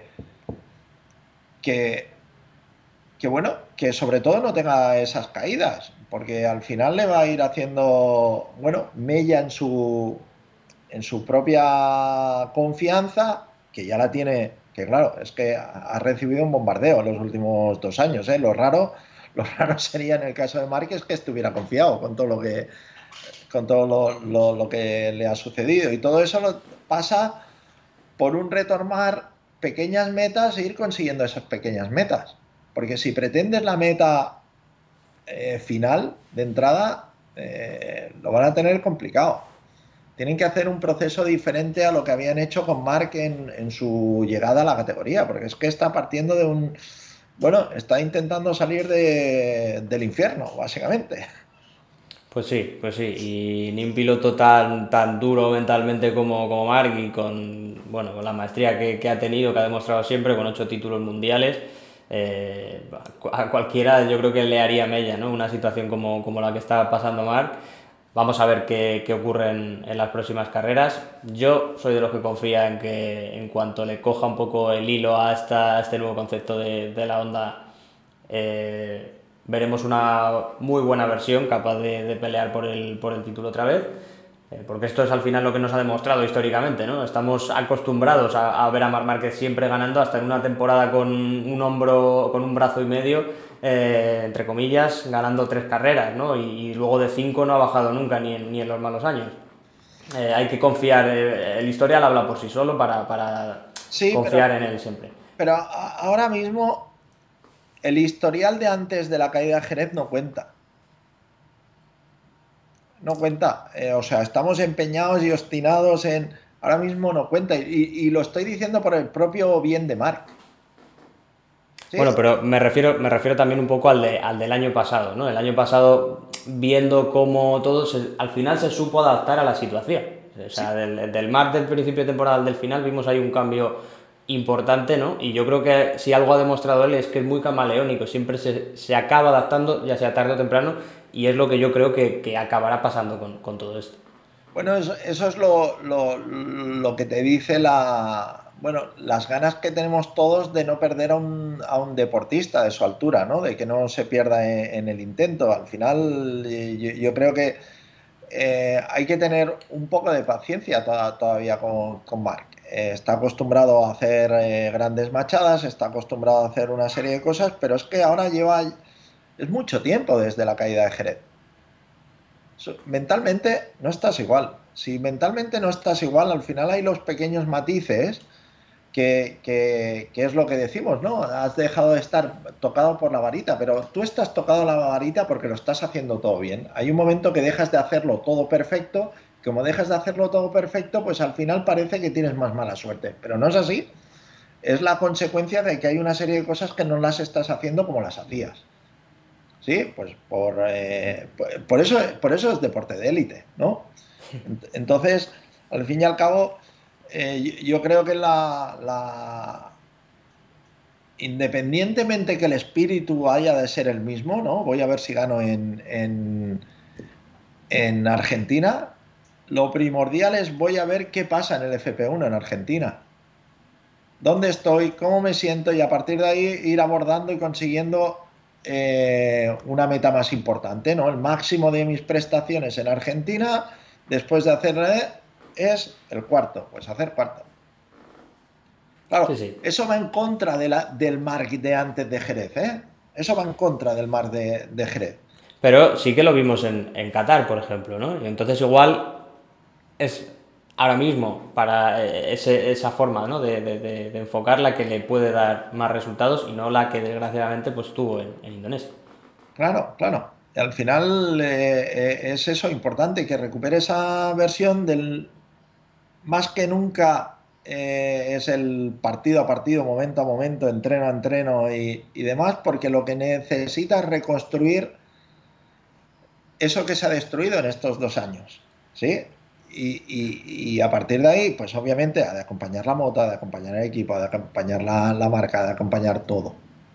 que, que bueno, que sobre todo no tenga esas caídas, porque al final le va a ir haciendo, bueno, mella en su, en su propia confianza, que ya la tiene, que claro, es que ha recibido un bombardeo en los últimos dos años, ¿eh? Lo raro, lo raro sería en el caso de Márquez que estuviera confiado con todo lo que, con todo lo, lo, lo que le ha sucedido, y todo eso lo pasa por un retomar pequeñas metas e ir consiguiendo esas pequeñas metas, porque si pretendes la meta eh, final de entrada, eh, lo van a tener complicado. Tienen que hacer un proceso diferente a lo que habían hecho con Marc en, en su llegada a la categoría, porque es que está partiendo de un... Bueno, está intentando salir de, del infierno, básicamente. Pues sí, pues sí, y ni un piloto tan, tan duro mentalmente como, como Marc, y con, bueno, con la maestría que, que ha tenido, que ha demostrado siempre, con ocho títulos mundiales, eh, a cualquiera yo creo que le haría mella, ¿no? Una situación como, como la que está pasando Marc. Vamos a ver qué, qué ocurre en, en las próximas carreras. Yo soy de los que confía en que en cuanto le coja un poco el hilo a, esta, a este nuevo concepto de, de la Honda, eh, veremos una muy buena versión capaz de, de pelear por el, por el título otra vez, eh, porque esto es al final lo que nos ha demostrado históricamente, ¿no? Estamos acostumbrados a, a ver a Marc Márquez siempre ganando, hasta en una temporada con un hombro, con un brazo y medio, eh, entre comillas, ganando tres carreras, ¿no? Y, y luego de cinco no ha bajado nunca, ni en, ni en los malos años. Eh, hay que confiar, eh, el historial habla por sí solo para, para Sí, confiar pero, en él siempre. pero ahora mismo el historial de antes de la caída de Jerez no cuenta. No cuenta. Eh, o sea, estamos empeñados y obstinados en... Ahora mismo no cuenta. Y, y lo estoy diciendo por el propio bien de Marc. ¿Sí? Bueno, pero me refiero, me refiero también un poco al, de, al del año pasado, ¿no? El año pasado, viendo cómo todo, se, al final se supo adaptar a la situación. O sea, Sí. del, del Marc del principio de temporada al del final vimos ahí un cambio importante, ¿no? Y yo creo que si algo ha demostrado él es que es muy camaleónico, siempre se, se acaba adaptando, ya sea tarde o temprano, y es lo que yo creo que, que acabará pasando con, con todo esto. Bueno, eso, eso es lo, lo, lo, que te dice la, bueno, las ganas que tenemos todos de no perder a un, a un deportista de su altura, ¿no? De que no se pierda en, en el intento. Al final, yo, yo creo que eh, hay que tener un poco de paciencia toda, todavía con, con Marc. Eh, está acostumbrado a hacer eh, grandes machadas, está acostumbrado a hacer una serie de cosas, pero es que ahora lleva, es mucho tiempo desde la caída de Jerez. Mentalmente no estás igual. Si mentalmente no estás igual, al final hay los pequeños matices que, que, que es lo que decimos, ¿no? Has dejado de estar tocado por la varita, pero tú estás tocado la varita porque lo estás haciendo todo bien. Hay un momento que dejas de hacerlo todo perfecto, como dejas de hacerlo todo perfecto, pues al final parece que tienes más mala suerte, pero no es así. Es la consecuencia de que hay una serie de cosas que no las estás haciendo como las hacías. Sí, pues por, eh, por, eso, por eso es deporte de élite, ¿no? Entonces, al fin y al cabo, eh, yo creo que la, la, independientemente que el espíritu haya de ser el mismo, ¿no? Voy a ver si gano en, en, en Argentina. Lo primordial es voy a ver qué pasa en el F P uno en Argentina. ¿Dónde estoy? ¿Cómo me siento? Y a partir de ahí ir abordando y consiguiendo eh, una meta más importante, ¿no? El máximo de mis prestaciones en Argentina, después de hacer eh, es el cuarto, pues hacer cuarto. Claro, Sí, sí. eso va en contra de la, del Marc de antes de Jerez, ¿eh? Eso va en contra del Marc de, de Jerez. Pero sí que lo vimos en, en Qatar, por ejemplo, ¿no? Y entonces igual es ahora mismo para ese, esa forma, ¿no? de, de, de, de enfocar la que le puede dar más resultados y no la que desgraciadamente pues tuvo en, en Indonesia. Claro, claro. Y al final eh, eh, es eso importante, que recupere esa versión del más que nunca eh, es el partido a partido, momento a momento, entreno a entreno y, y demás, porque lo que necesita es reconstruir eso que se ha destruido en estos dos años, ¿sí? Y, y, y, a partir de ahí, pues obviamente ha de acompañar la moto, ha de acompañar el equipo, ha de acompañar la, la marca, ha de acompañar todo.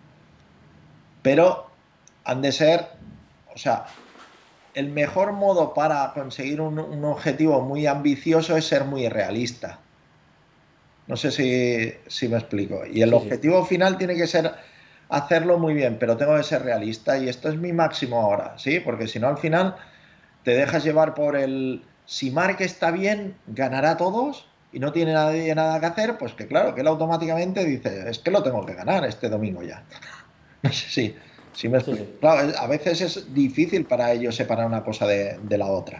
Pero han de ser, o sea, el mejor modo para conseguir un, un objetivo muy ambicioso es ser muy realista. No sé si, si me explico. Y el Sí, sí. objetivo final tiene que ser hacerlo muy bien, pero tengo que ser realista y esto es mi máximo ahora, ¿sí? Porque si no, al final te dejas llevar por el... Si Mark está bien, ganará todos y no tiene nadie nada que hacer, pues que claro, que él automáticamente dice, es que lo tengo que ganar este domingo ya. No sé si, si me Sí, explico. sí. Claro, a veces es difícil para ellos separar una cosa de, de la otra.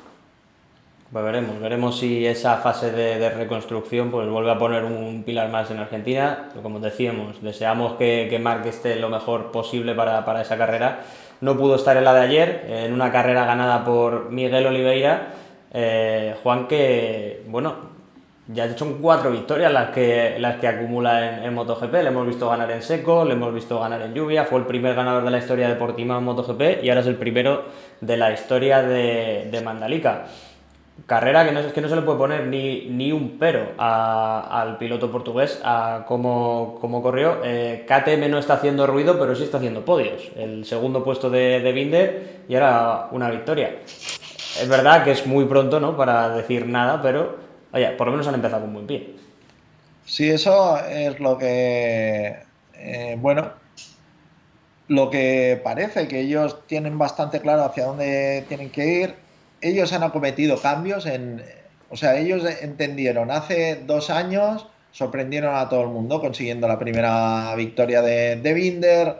Pues veremos, veremos si esa fase de, de reconstrucción pues vuelve a poner un pilar más en Argentina. Pero como decíamos, deseamos que, que Marc esté lo mejor posible para, para esa carrera. No pudo estar en la de ayer, en una carrera ganada por Miguel Oliveira. Eh, Juan, que bueno, ya son cuatro victorias las que, las que acumula en, en MotoGP. Le hemos visto ganar en seco, le hemos visto ganar en lluvia, fue el primer ganador de la historia de Portimao en MotoGP y ahora es el primero de la historia de, de Mandalika. Carrera que no, es que no se le puede poner ni, ni un pero a, al piloto portugués a cómo, cómo corrió. Eh, K T M no está haciendo ruido, pero sí está haciendo podios. El segundo puesto de, de Binder y ahora una victoria. Es verdad que es muy pronto, ¿no?, para decir nada, pero oye, por lo menos han empezado con buen pie. Sí, eso es lo que, eh, bueno, lo que parece que ellos tienen bastante claro hacia dónde tienen que ir. Ellos han acometido cambios en, o sea, ellos entendieron hace dos años, sorprendieron a todo el mundo consiguiendo la primera victoria de, de Binder,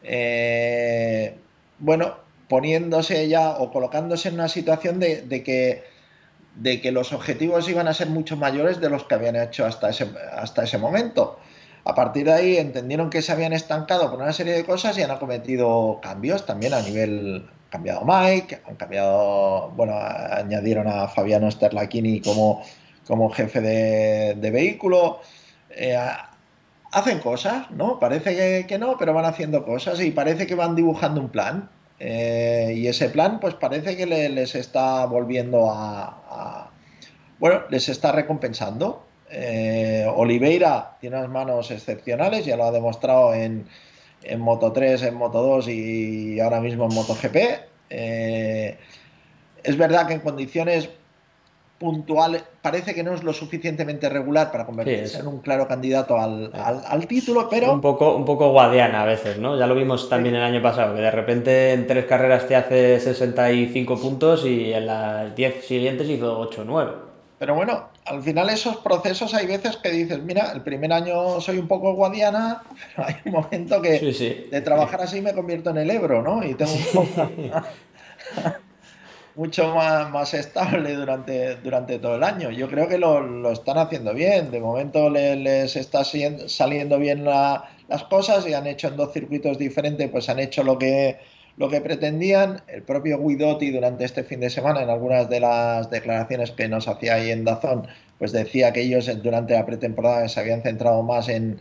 eh, bueno, poniéndose ya o colocándose en una situación de, de que de que los objetivos iban a ser mucho mayores de los que habían hecho hasta ese, hasta ese momento. A partir de ahí entendieron que se habían estancado por una serie de cosas y han acometido cambios también a nivel... Han cambiado Mike, han cambiado... Bueno, añadieron a Fabiano Sterlachini como, como jefe de, de vehículo. Eh, hacen cosas, ¿no? Parece que, que, no, pero van haciendo cosas y parece que van dibujando un plan. Eh, y ese plan, pues parece que le, les está volviendo a, a, bueno, les está recompensando. Eh, Oliveira tiene unas manos excepcionales, ya lo ha demostrado en, en Moto tres, en Moto dos y ahora mismo en MotoGP. Eh, es verdad que en condiciones puntual, parece que no es lo suficientemente regular para Sí, convertirse en es un claro candidato al, eh, al, al título, un pero poco, un poco guadiana a veces, ¿no? Ya lo vimos también sí, el año pasado, que de repente en tres carreras te hace sesenta y cinco puntos y en las diez siguientes hizo ocho o nueve. pero bueno, al final esos procesos hay veces que dices, mira, el primer año soy un poco guadiana, pero hay un momento Sí, que sí. de trabajar así me convierto en el Ebro, ¿no? Y tengo un poco... mucho más, más estable durante, durante todo el año. Yo creo que lo, lo están haciendo bien. De momento le- les está sien- saliendo bien la- las cosas y han hecho en dos circuitos diferentes, pues han hecho lo que, lo que pretendían. El propio Guidotti durante este fin de semana, en algunas de las declaraciones que nos hacía ahí en Dazón, pues decía que ellos eh, durante la pretemporada se habían centrado más en,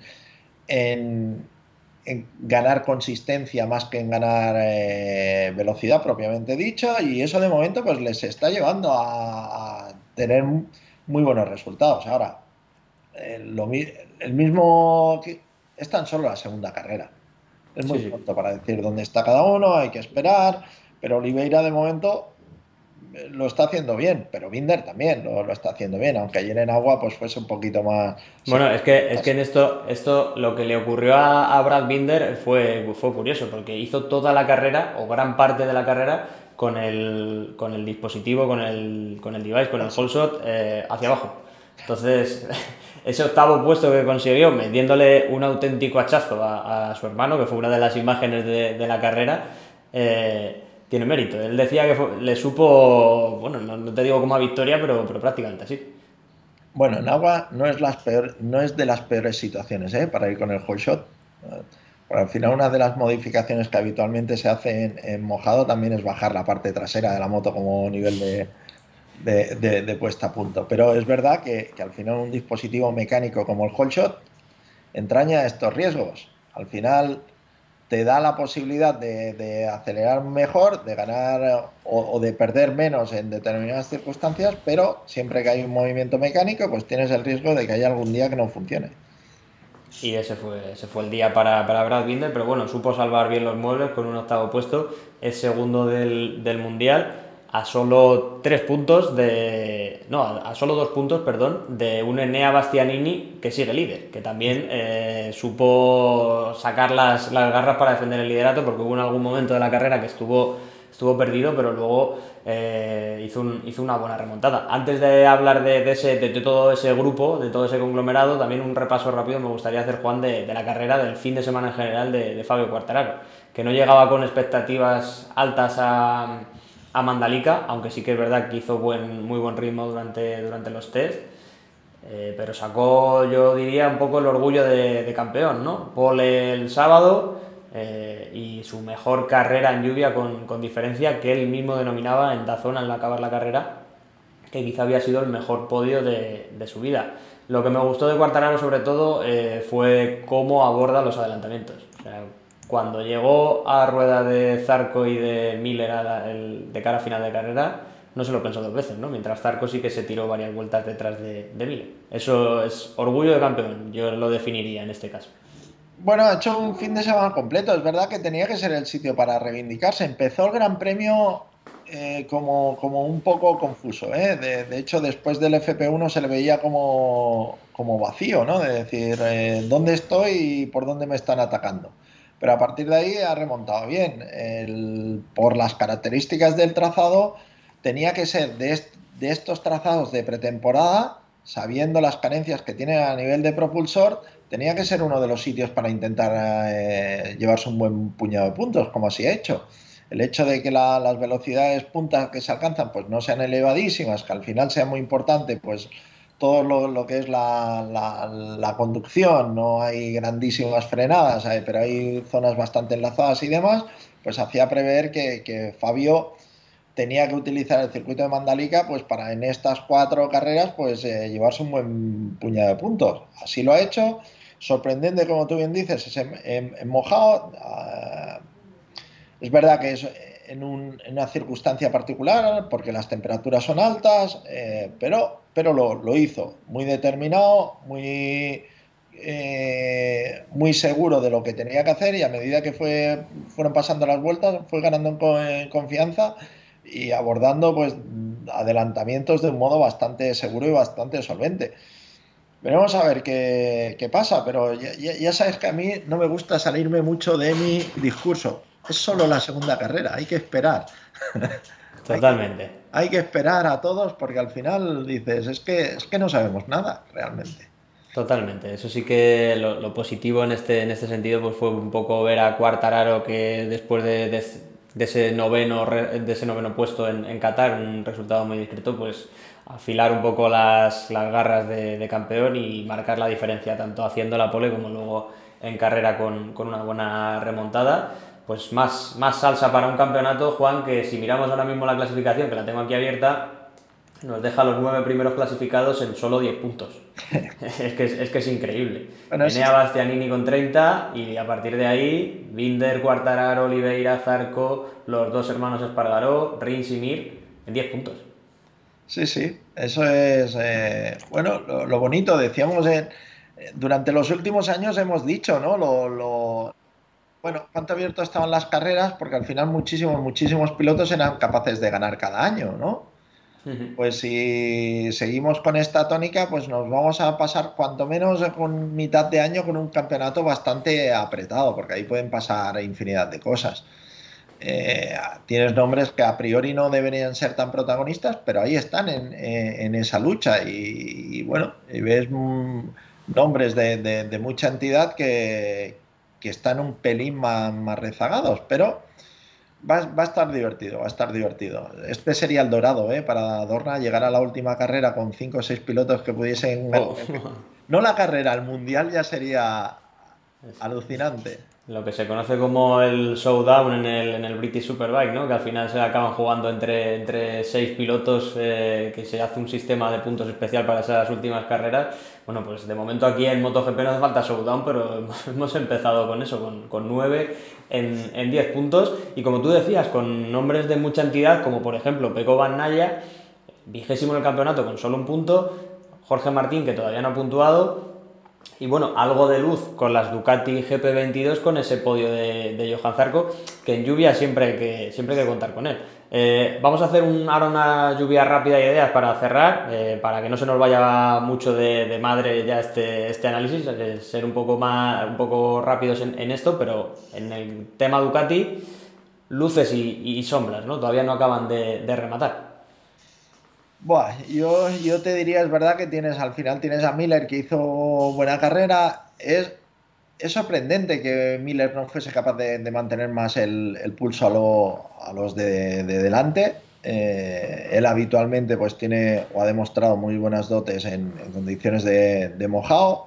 en, en ganar consistencia más que en ganar eh, velocidad propiamente dicho, y eso de momento pues les está llevando a, a tener muy buenos resultados. Ahora, eh, lo, el mismo es tan solo la segunda carrera. Es muy Sí, sí. pronto para decir dónde está cada uno, hay que esperar, pero Oliveira de momento lo está haciendo bien, pero Binder también lo, lo está haciendo bien, aunque ayer en agua pues fuese un poquito más... Bueno, es que, es que en esto, esto lo que le ocurrió a, a Brad Binder fue, fue curioso, porque hizo toda la carrera, o gran parte de la carrera, con el, con el dispositivo, con el, con el device, con el whole shot eh, hacia abajo. Entonces, ese octavo puesto que consiguió, metiéndole un auténtico hachazo a, a su hermano, que fue una de las imágenes de, de la carrera, eh, tiene mérito. Él decía que fue- le supo, bueno, no, no te digo como a victoria, pero, pero prácticamente así. Bueno, en agua no es, las peor, no es de las peores situaciones, ¿eh? Para ir con el whole shot. Pero al final una de las modificaciones que habitualmente se hace en, en mojado también es bajar la parte trasera de la moto como nivel de, de, de, de puesta a punto. Pero es verdad que, que, al final un dispositivo mecánico como el whole shot entraña estos riesgos. Al final te da la posibilidad de, de acelerar mejor, de ganar o, o, de perder menos en determinadas circunstancias, pero siempre que hay un movimiento mecánico, pues tienes el riesgo de que haya algún día que no funcione. Y ese fue, ese fue el día para, para Brad Binder, pero bueno, supo salvar bien los muebles con un octavo puesto, es segundo del, del Mundial, a solo tres puntos de... no, a solo dos puntos, perdón, de un Enea Bastianini que sigue líder, que también eh, supo sacar las, las garras para defender el liderato, porque hubo en algún momento de la carrera que estuvo, estuvo perdido, pero luego eh, hizo, un, hizo una buena remontada. Antes de hablar de, de, ese, de, de todo ese grupo, de todo ese conglomerado, también un repaso rápido me gustaría hacer, Juan, de, de la carrera del fin de semana en general de, de Fabio Quartararo, que no llegaba con expectativas altas a, a Mandalika, aunque sí que es verdad que hizo buen, muy buen ritmo durante, durante los test, eh, pero sacó, yo diría, un poco el orgullo de, de campeón, ¿no? Pole el sábado, eh, y su mejor carrera en lluvia con, con diferencia, que él mismo denominaba en Dazón al acabar la carrera, que quizá había sido el mejor podio de, de su vida. Lo que me gustó de Quartararo sobre todo eh, fue cómo aborda los adelantamientos. O sea, cuando llegó a rueda de Zarco y de Miller a la, el, de cara a final de carrera, no se lo pensó dos veces, ¿no? Mientras Zarco sí que se tiró varias vueltas detrás de, de Miller. Eso es orgullo de campeón, yo lo definiría en este caso. Bueno, ha hecho un fin de semana completo. Es verdad que tenía que ser el sitio para reivindicarse. Empezó el Gran Premio eh, como, como un poco confuso, ¿eh? De, de hecho, después del F P uno se le veía como, como vacío, ¿no? De decir, eh, ¿dónde estoy y por dónde me están atacando? Pero a partir de ahí ha remontado bien. El, por las características del trazado, tenía que ser de, est de estos trazados de pretemporada, sabiendo las carencias que tiene a nivel de propulsor, tenía que ser uno de los sitios para intentar eh, llevarse un buen puñado de puntos, como así ha hecho. El hecho de que la, las velocidades puntas que se alcanzan pues no sean elevadísimas, que al final sea muy importante, pues todo lo, lo que es la, la, la, conducción, no hay grandísimas frenadas, eh, pero hay zonas bastante enlazadas y demás, pues hacía prever que, que Fabio tenía que utilizar el circuito de Mandalika pues para en estas cuatro carreras pues eh, llevarse un buen puñado de puntos. Así lo ha hecho, sorprendente como tú bien dices, es en, en, en mojado. Uh, es verdad que es en, un, en, una circunstancia particular porque las temperaturas son altas, eh, pero, pero lo, lo, hizo muy determinado, muy, eh, muy seguro de lo que tenía que hacer, y a medida que fue, fueron pasando las vueltas fue ganando en, en confianza y abordando pues adelantamientos de un modo bastante seguro y bastante solvente. Veremos a ver qué, qué pasa, pero ya, ya, sabes que a mí no me gusta salirme mucho de mi discurso. Es solo la segunda carrera, hay que esperar. hay, que, Totalmente. hay que esperar a todos porque al final dices, es que, es que no sabemos nada realmente. Totalmente, eso sí que lo, lo positivo en este, en este sentido pues fue un poco ver a Quartararo, que después de, de de ese noveno, de ese noveno puesto en, en Qatar, un resultado muy discreto, pues afilar un poco las, las garras de, de campeón y marcar la diferencia, tanto haciendo la pole como luego en carrera con, con una buena remontada. Pues más, más salsa para un campeonato, Juan, que si miramos ahora mismo la clasificación, que la tengo aquí abierta, nos deja a los nueve primeros clasificados en solo diez puntos. es, que es, es que es increíble. Bueno, Enea Bastianini con treinta y a partir de ahí, Binder, Quartararo, Oliveira, Zarco, los dos hermanos Espargaró, Rins y Mir en diez puntos. Sí, sí, eso es, eh, bueno, lo, lo bonito, decíamos, en, durante los últimos años hemos dicho, ¿no? Lo, lo, bueno, cuánto abierto estaban las carreras, porque al final muchísimos, muchísimos pilotos eran capaces de ganar cada año, ¿no? Uh-huh. Pues si seguimos con esta tónica, pues nos vamos a pasar cuanto menos con mitad de año con un campeonato bastante apretado, porque ahí pueden pasar infinidad de cosas. Eh, tienes nombres que a priori no deberían ser tan protagonistas, pero ahí están en, en, en esa lucha y, y bueno, y ves mm, nombres de, de, de mucha entidad que, que están un pelín más, más rezagados, pero va, va a estar divertido, va a estar divertido. Este sería el dorado, ¿eh? Para Dorna llegar a la última carrera con cinco o seis pilotos que pudiesen... Oh. No la carrera, el mundial ya sería alucinante. Lo que se conoce como el showdown en el, en el British Superbike, ¿no? Que al final se acaban jugando entre, entre seis pilotos, eh, que se hace un sistema de puntos especial para esas últimas carreras. Bueno, pues de momento aquí en MotoGP no hace falta showdown, pero hemos empezado con eso, con, con nueve en, en diez puntos. Y como tú decías, con nombres de mucha entidad, como por ejemplo Pecco Bagnaia, vigésimo en el campeonato con solo un punto, Jorge Martín, que todavía no ha puntuado. Y bueno, algo de luz con las Ducati G P veintidós con ese podio de, de Johan Zarco, que en lluvia siempre hay que, siempre hay que contar con él. Eh, vamos a hacer un, ahora una lluvia rápida de ideas para cerrar, eh, para que no se nos vaya mucho de, de madre ya este, este análisis, eh, ser un poco, más, un poco rápidos en, en esto, pero en el tema Ducati, luces y, y sombras, ¿no? Todavía no acaban de, de rematar. Buah, yo, yo te diría, es verdad que tienes al final tienes a Miller que hizo buena carrera. Es, es sorprendente que Miller no fuese capaz de, de mantener más el, el pulso a, lo, a los de, de delante. Eh, él habitualmente pues tiene o ha demostrado muy buenas dotes en, en condiciones de, de mojado.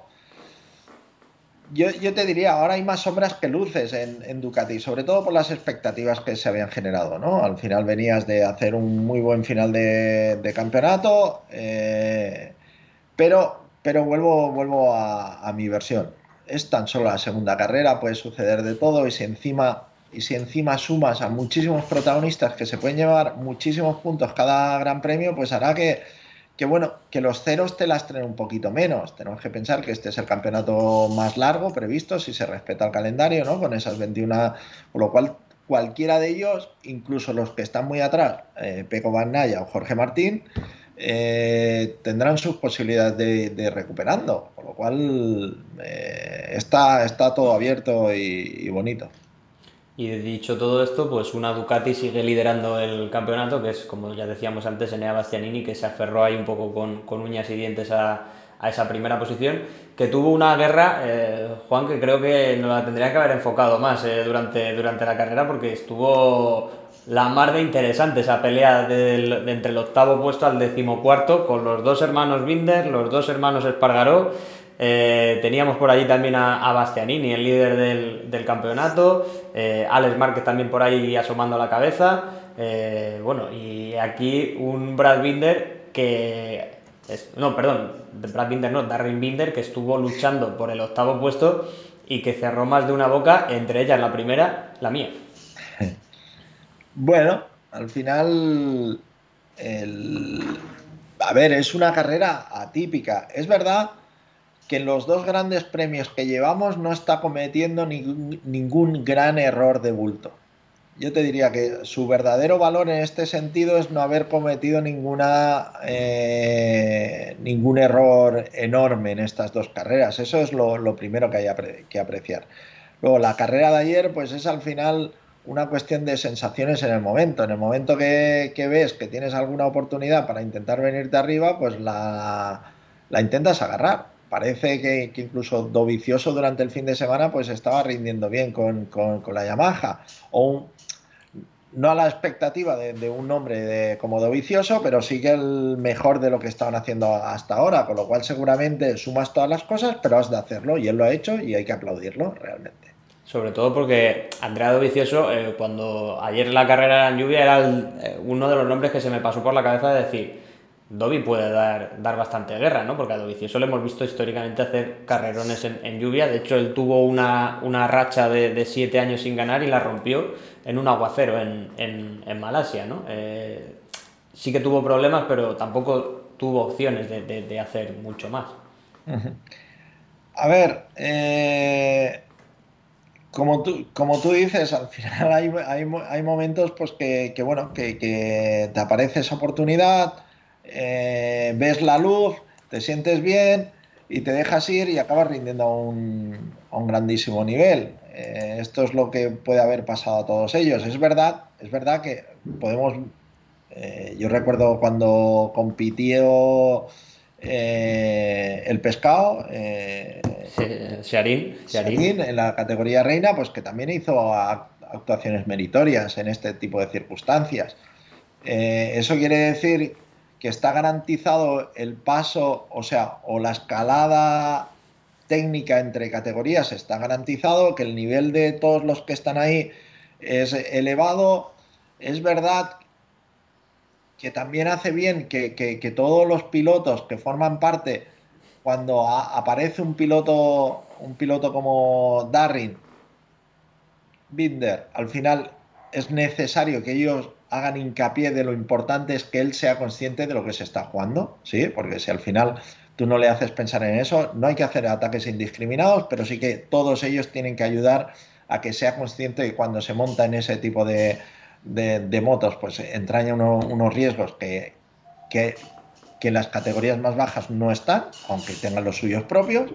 Yo, yo te diría, ahora hay más sombras que luces en, en Ducati, sobre todo por las expectativas que se habían generado, ¿no? Al final venías de hacer un muy buen final de, de campeonato, eh, pero, pero vuelvo, vuelvo a, a mi versión. Es tan solo la segunda carrera, puede suceder de todo y si encima, y si encima sumas a muchísimos protagonistas que se pueden llevar muchísimos puntos cada gran premio, pues hará que... que bueno, que los ceros te lastren un poquito menos. Tenemos que pensar que este es el campeonato más largo previsto, si se respeta el calendario, ¿no? Con esas veintiuna, por lo cual cualquiera de ellos, incluso los que están muy atrás, eh, Pecco Bagnaia o Jorge Martín, eh, tendrán sus posibilidades de, de recuperando, por lo cual eh, está, está todo abierto y, y bonito. Y dicho todo esto, pues una Ducati sigue liderando el campeonato, que es, como ya decíamos antes, Enea Bastianini, que se aferró ahí un poco con, con uñas y dientes a, a esa primera posición, que tuvo una guerra, eh, Juan, que creo que nos la tendría que haber enfocado más eh, durante, durante la carrera, porque estuvo la mar de interesante esa pelea de, de entre el octavo puesto al decimocuarto, con los dos hermanos Binder, los dos hermanos Espargaró. Eh, teníamos por allí también a, a Bastianini, el líder del, del campeonato, eh, Alex Márquez también por ahí asomando la cabeza, eh, bueno, y aquí un Brad Binder que, es, no, perdón, Brad Binder no, Darryn Binder, que estuvo luchando por el octavo puesto y que cerró más de una boca, entre ellas la primera, la mía. Bueno, al final, el... a ver, es una carrera atípica, es verdad que en los dos grandes premios que llevamos no está cometiendo ningún, ningún gran error de bulto. Yo te diría que su verdadero valor en este sentido es no haber cometido ninguna, eh, ningún error enorme en estas dos carreras. Eso es lo, lo primero que hay apre que apreciar. Luego, la carrera de ayer pues es al final una cuestión de sensaciones en el momento. En el momento que, que ves que tienes alguna oportunidad para intentar venirte arriba, pues la, la intentas agarrar. Parece que, que incluso Dovizioso durante el fin de semana pues estaba rindiendo bien con, con, con la Yamaha. O un, no a la expectativa de, de un nombre de, como Dovizioso, pero sí que el mejor de lo que estaban haciendo hasta ahora, con lo cual seguramente sumas todas las cosas, pero has de hacerlo, y él lo ha hecho y hay que aplaudirlo realmente. Sobre todo porque Andrea Dovizioso, eh, cuando ayer la carrera era en lluvia, era el, eh, uno de los nombres que se me pasó por la cabeza de decir, Dovi puede dar, dar bastante guerra, ¿no? Porque a Dovizioso le hemos visto históricamente hacer carrerones en, en lluvia. De hecho, él tuvo una, una racha de, de siete años sin ganar y la rompió en un aguacero en, en, en Malasia, ¿no? Eh, sí que tuvo problemas, pero tampoco tuvo opciones de, de, de hacer mucho más. A ver, eh, como tú, como tú dices, al final hay, hay, hay momentos pues que, que bueno, que, que te aparece esa oportunidad, eh, ves la luz, te sientes bien y te dejas ir y acabas rindiendo a un, a un grandísimo nivel. Eh, esto es lo que puede haber pasado a todos ellos. Es verdad, es verdad que podemos, eh, yo recuerdo cuando compitió eh, el pescado, eh, Sharin, Sarín, Sharin. en la categoría reina, pues que también hizo a- actuaciones meritorias en este tipo de circunstancias. Eh, eso quiere decir que está garantizado el paso, o sea, o la escalada técnica entre categorías está garantizado, que el nivel de todos los que están ahí es elevado. Es verdad que también hace bien que, que- que todos los pilotos que forman parte, cuando a- aparece un piloto, un piloto como Darrin, Binder, al final es necesario que ellos hagan hincapié de lo importante es que él sea consciente de lo que se está jugando, ¿sí? Porque si al final tú no le haces pensar en eso, no hay que hacer ataques indiscriminados, pero sí que todos ellos tienen que ayudar a que sea consciente de que cuando se monta en ese tipo de, de, de motos, pues entraña uno, unos riesgos que, que, que en las categorías más bajas no están, aunque tengan los suyos propios.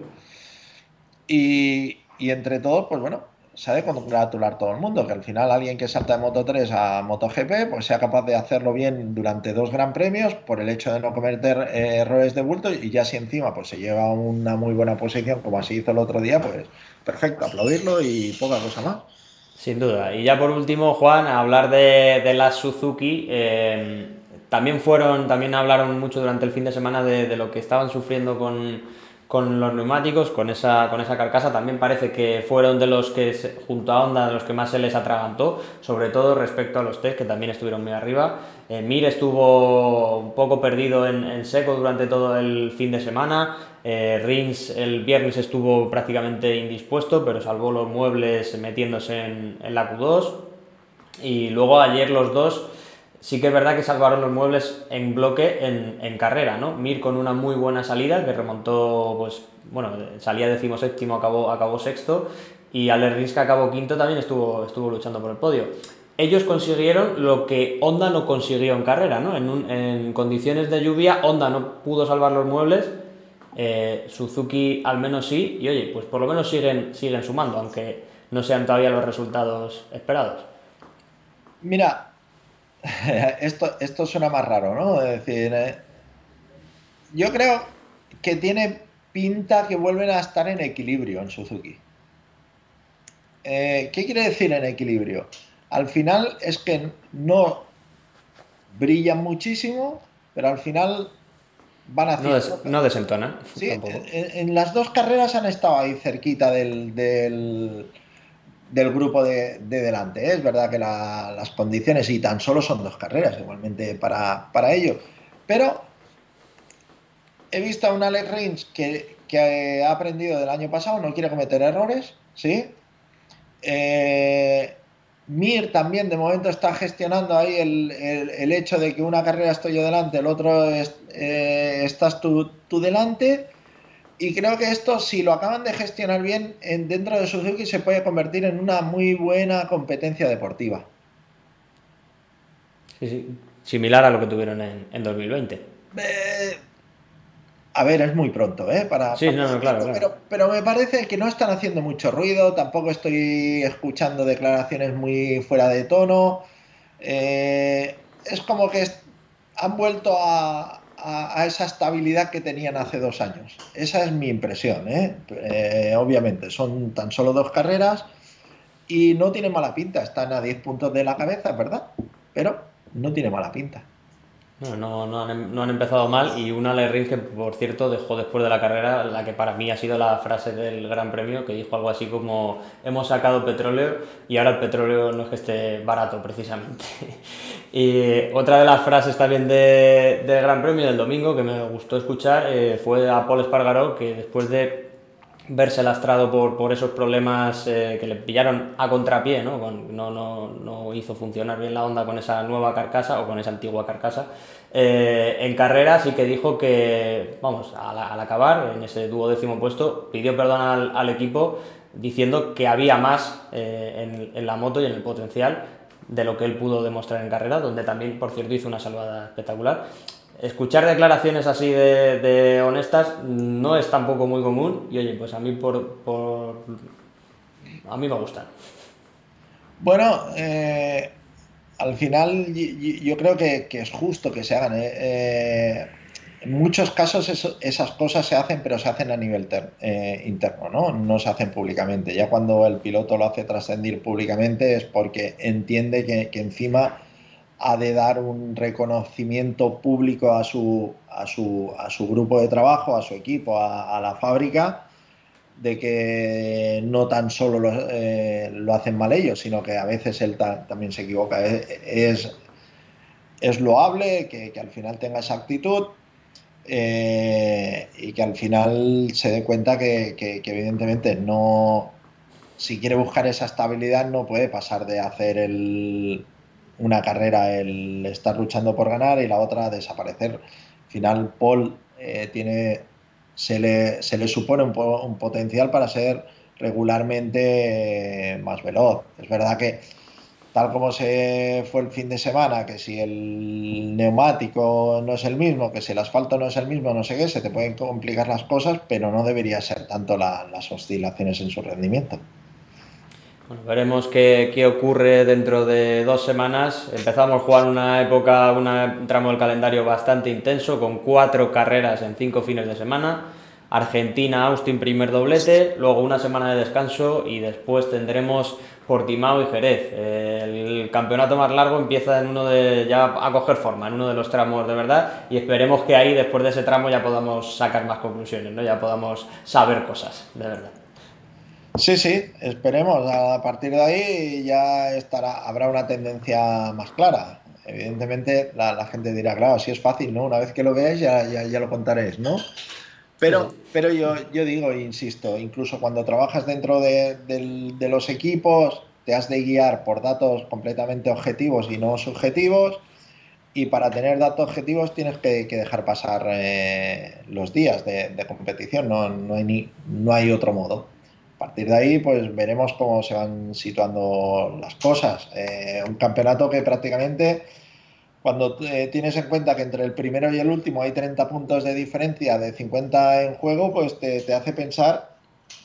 Y, y entre todos, pues bueno, se ha de congratular todo el mundo, que al final alguien que salta de Moto tres a MotoGP, pues sea capaz de hacerlo bien durante dos gran premios por el hecho de no cometer eh, errores de bulto, y ya si encima pues se lleva una muy buena posición como así hizo el otro día, pues perfecto, aplaudirlo y poca cosa más. Sin duda. Y ya por último, Juan, a hablar de, de las Suzuki. Eh, también fueron, también hablaron mucho durante el fin de semana de, de lo que estaban sufriendo con, con los neumáticos, con esa, con esa carcasa. También parece que fueron de los que, se- junto a Honda, de los que más se les atragantó, sobre todo respecto a los test, que también estuvieron muy arriba. Eh, Mir estuvo un poco perdido en, en seco durante todo el fin de semana. Eh, Rins el viernes estuvo prácticamente indispuesto, pero salvó los muebles metiéndose en, en la Q dos. Y luego ayer los dos sí que es verdad que salvaron los muebles en bloque en, en carrera, ¿no? Mir con una muy buena salida que remontó, pues, bueno, salía decimoséptimo, acabó, acabó sexto, y Alex Rins, que acabó quinto, también estuvo, estuvo luchando por el podio. Ellos consiguieron lo que Honda no consiguió en carrera, ¿no? En, un, en condiciones de lluvia, Honda no pudo salvar los muebles, eh, Suzuki al menos sí, y oye, pues por lo menos siguen, siguen sumando, aunque no sean todavía los resultados esperados. Mira, esto, esto suena más raro, ¿no? Es decir, eh, yo creo que tiene pinta que vuelven a estar en equilibrio en Suzuki. Eh, ¿qué quiere decir en equilibrio? Al final es que no brillan muchísimo, pero al final van No, des, haciendo. no desentonan, Sí, tampoco. en, en las dos carreras han estado ahí cerquita del, del, del grupo de, de delante. ¿Eh? Es verdad que la- las condiciones, y tan solo son dos carreras, igualmente para, para ello. Pero he visto a un Alex Rins que, que ha aprendido del año pasado, no quiere cometer errores, ¿sí? Eh, Mir también de momento está gestionando ahí el, el- el hecho de que una carrera estoy yo delante, el otro es- eh, estás tú, tú delante, y creo que esto, si lo acaban de gestionar bien, en, dentro de Suzuki se puede convertir en una muy buena competencia deportiva. Sí, sí. Similar a lo que tuvieron en, en dos mil veinte. Eh, a ver, es muy pronto, ¿eh? Para, Sí, para no, no, claro, decirlo, claro. pero, pero me parece que no están haciendo mucho ruido, tampoco estoy escuchando declaraciones muy fuera de tono. Eh, es como que es- han vuelto a, a- a esa estabilidad que tenían hace dos años. Esa es mi impresión, ¿eh? Eh, obviamente, son tan solo dos carreras, y no tiene mala pinta, están a diez puntos de la cabeza, ¿verdad? Pero no tiene mala pinta. No, no, no, han, em, no han empezado mal y una Ale Rins que, por cierto, dejó después de la carrera la que para mí ha sido la frase del Gran Premio, que dijo algo así como hemos sacado petróleo y ahora el petróleo no es que esté barato precisamente. Y otra de las frases también de, del Gran Premio del domingo que me gustó escuchar eh, fue a Paul Espargaró, que después de verse lastrado por, por esos problemas eh, que le pillaron a contrapié, ¿no? Con, no, no, no hizo funcionar bien la Honda con esa nueva carcasa o con esa antigua carcasa. Eh, en carrera sí que dijo que, vamos, al, al acabar en ese duodécimo puesto, pidió perdón al, al equipo diciendo que había más eh, en, en la moto y en el potencial de lo que él pudo demostrar en carrera, donde también, por cierto, hizo una salvada espectacular. Escuchar declaraciones así de, de honestas no es tampoco muy común y oye, pues a mí por, por a mí me gustan. Bueno, eh, al final yo creo que, que es justo que se hagan. ¿eh? Eh, en muchos casos eso- esas cosas se hacen, pero se hacen a nivel ter- eh, interno, ¿no? No se hacen públicamente. Ya cuando el piloto lo hace trascender públicamente es porque entiende que, que encima ha de dar un reconocimiento público a su, a su, a su grupo de trabajo, a su equipo, a, a la fábrica, de que no tan solo lo, eh, lo hacen mal ellos, sino que a veces él ta- también se equivoca. Es, es, es loable que, que, al final tenga esa actitud eh, y que al final se dé cuenta que, que, que evidentemente no, si quiere buscar esa estabilidad no puede pasar de hacer el, una carrera, el estar luchando por ganar y la otra desaparecer. Al final Paul eh, tiene, se le, se le supone un, po- un potencial para ser regularmente eh, más veloz. Es verdad que tal como se fue el fin de semana, que si el neumático no es el mismo, que si el asfalto no es el mismo, no sé qué, se te pueden complicar las cosas, pero no debería ser tanto la- las oscilaciones en su rendimiento. Bueno, veremos qué, qué ocurre dentro de dos semanas. Empezamos a jugar una época, una- un tramo del calendario bastante intenso, con cuatro carreras en cinco fines de semana. Argentina, Austin, primer doblete, luego una semana de descanso y después tendremos Portimao y Jerez. El campeonato más largo empieza en uno de, ya a coger forma, en uno de los tramos de verdad, y esperemos que ahí, después de ese tramo, ya podamos sacar más conclusiones, ¿no? Ya podamos saber cosas, de verdad. Sí, sí, esperemos. A partir de ahí ya estará, habrá una tendencia más clara. Evidentemente la, la gente dirá, claro, si es fácil, ¿no? Una vez que lo veáis ya, ya, ya lo contaréis, ¿no? Sí, Pero, sí. pero yo, yo digo, e insisto, incluso cuando trabajas dentro de, del- de los equipos, te has de guiar por datos completamente objetivos y no subjetivos, y para tener datos objetivos tienes que, que dejar pasar eh, los días de, de competición, no, no hay ni, no hay otro modo. A partir de ahí, pues veremos cómo se van situando las cosas. Eh, un campeonato que prácticamente cuando eh, tienes en cuenta que entre el primero y el último hay treinta puntos de diferencia de cincuenta en juego, pues te, te hace pensar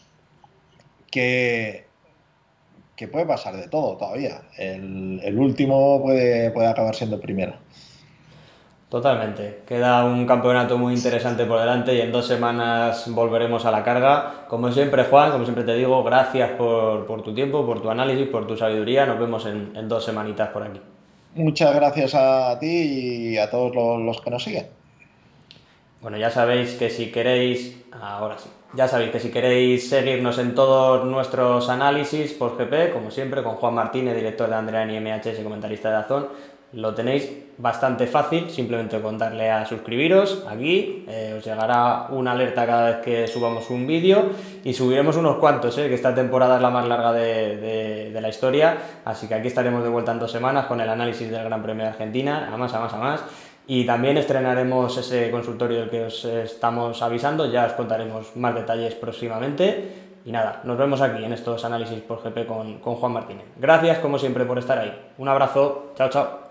que, que, puede pasar de todo todavía. El, el último puede, puede acabar siendo el primero. Totalmente. Queda un campeonato muy interesante por delante y en dos semanas volveremos a la carga. Como siempre, Juan, como siempre te digo, gracias por, por tu tiempo, por tu análisis, por tu sabiduría. Nos vemos en, en dos semanitas por aquí. Muchas gracias a ti y a todos los, los que nos siguen. Bueno, ya sabéis que si queréis, ahora sí, ya sabéis que si queréis seguirnos en todos nuestros análisis por G P, como siempre, con Juan Martínez, director de Andrea y M H S, comentarista de Dazón, lo tenéis bastante fácil, simplemente con darle a suscribiros aquí, eh, os llegará una alerta cada vez que subamos un vídeo y subiremos unos cuantos, eh, que esta temporada es la más larga de, de, de la historia, así que aquí estaremos de vuelta en dos semanas con el análisis del Gran Premio de Argentina, a más, a más, a más. Y también estrenaremos ese consultorio del que os estamos avisando, ya os contaremos más detalles próximamente. Y nada, nos vemos aquí en estos análisis por G P con, con Juan Martínez. Gracias como siempre por estar ahí. Un abrazo, chao, chao.